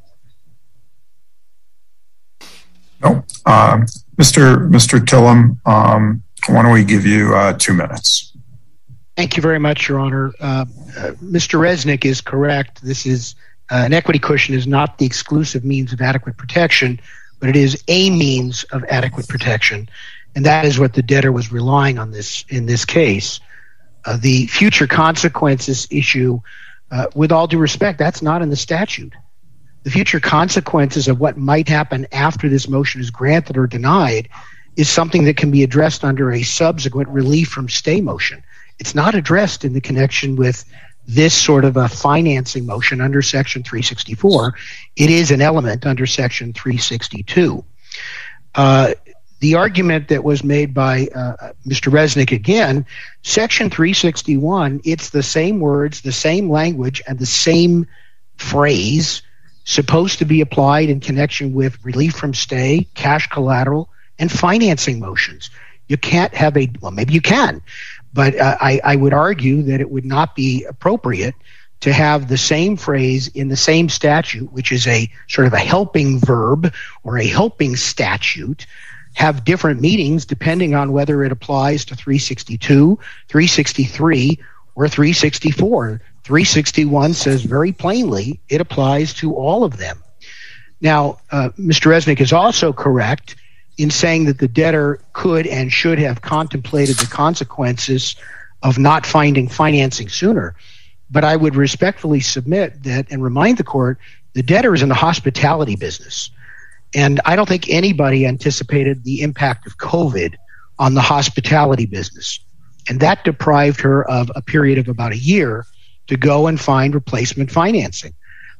Speaker 1: No. Mr. Tillum, why don't we give you 2 minutes?
Speaker 2: Thank you very much, Your Honor. Mr. Resnick is correct. This is an equity cushion is not the exclusive means of adequate protection, but it is a means of adequate protection. And that is what the debtor was relying on in this case. The future consequences issue, with all due respect, that's not in the statute. The future consequences of what might happen after this motion is granted or denied is something that can be addressed under a subsequent relief from stay motion. It's not addressed in the connection with this sort of a financing motion under Section 364. It is an element under Section 362. The argument that was made by Mr. Resnick again, Section 361, it's the same words, the same language, and the same phrase supposed to be applied in connection with relief from stay, cash collateral, and financing motions. You can't have well, maybe you can, but I would argue that it would not be appropriate to have the same phrase in the same statute, which is a sort of a helping verb or a helping statute, have different meanings depending on whether it applies to 362, 363, or 364. 361 says very plainly it applies to all of them. Now, Mr. Resnick is also correct in saying that the debtor could and should have contemplated the consequences of not finding financing sooner. But I would respectfully submit that and remind the court, the debtor is in the hospitality business. And I don't think anybody anticipated the impact of COVID on the hospitality business. And that deprived her of a period of about a year to go and find replacement financing.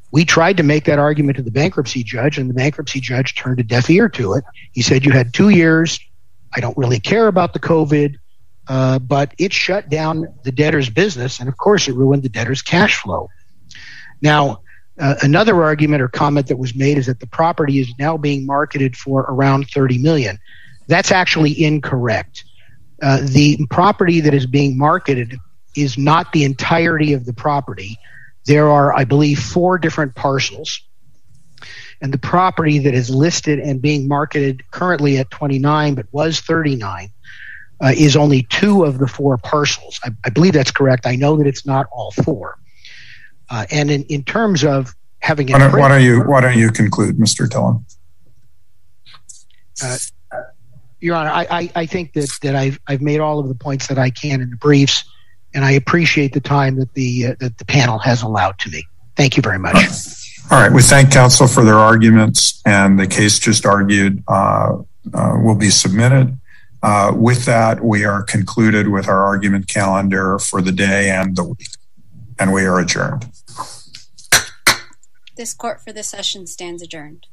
Speaker 2: We tried to make that argument to the bankruptcy judge, and the bankruptcy judge turned a deaf ear to it. He said, you had 2 years. I don't really care about the COVID, but it shut down the debtor's business, and of course it ruined the debtor's cash flow. Now, another argument or comment that was made is that the property is now being marketed for around $30 million. That's actually incorrect. The property that is being marketed is not the entirety of the property. There are, I believe, 4 different parcels. And the property that is listed and being marketed currently at 29, but was 39, is only 2 of the 4 parcels. I believe that's correct. I know that it's not all 4. And in terms of having
Speaker 1: why don't you conclude, Mr. Tillum?
Speaker 2: Your Honor, I think that I've made all of the points that I can in the briefs, and I appreciate the time that the panel has allowed to me. Thank you very much.
Speaker 1: All right. We thank counsel for their arguments, and the case just argued will be submitted. With that, we are concluded with our argument calendar for the day and the week, and we are adjourned.
Speaker 6: This court for this session stands adjourned.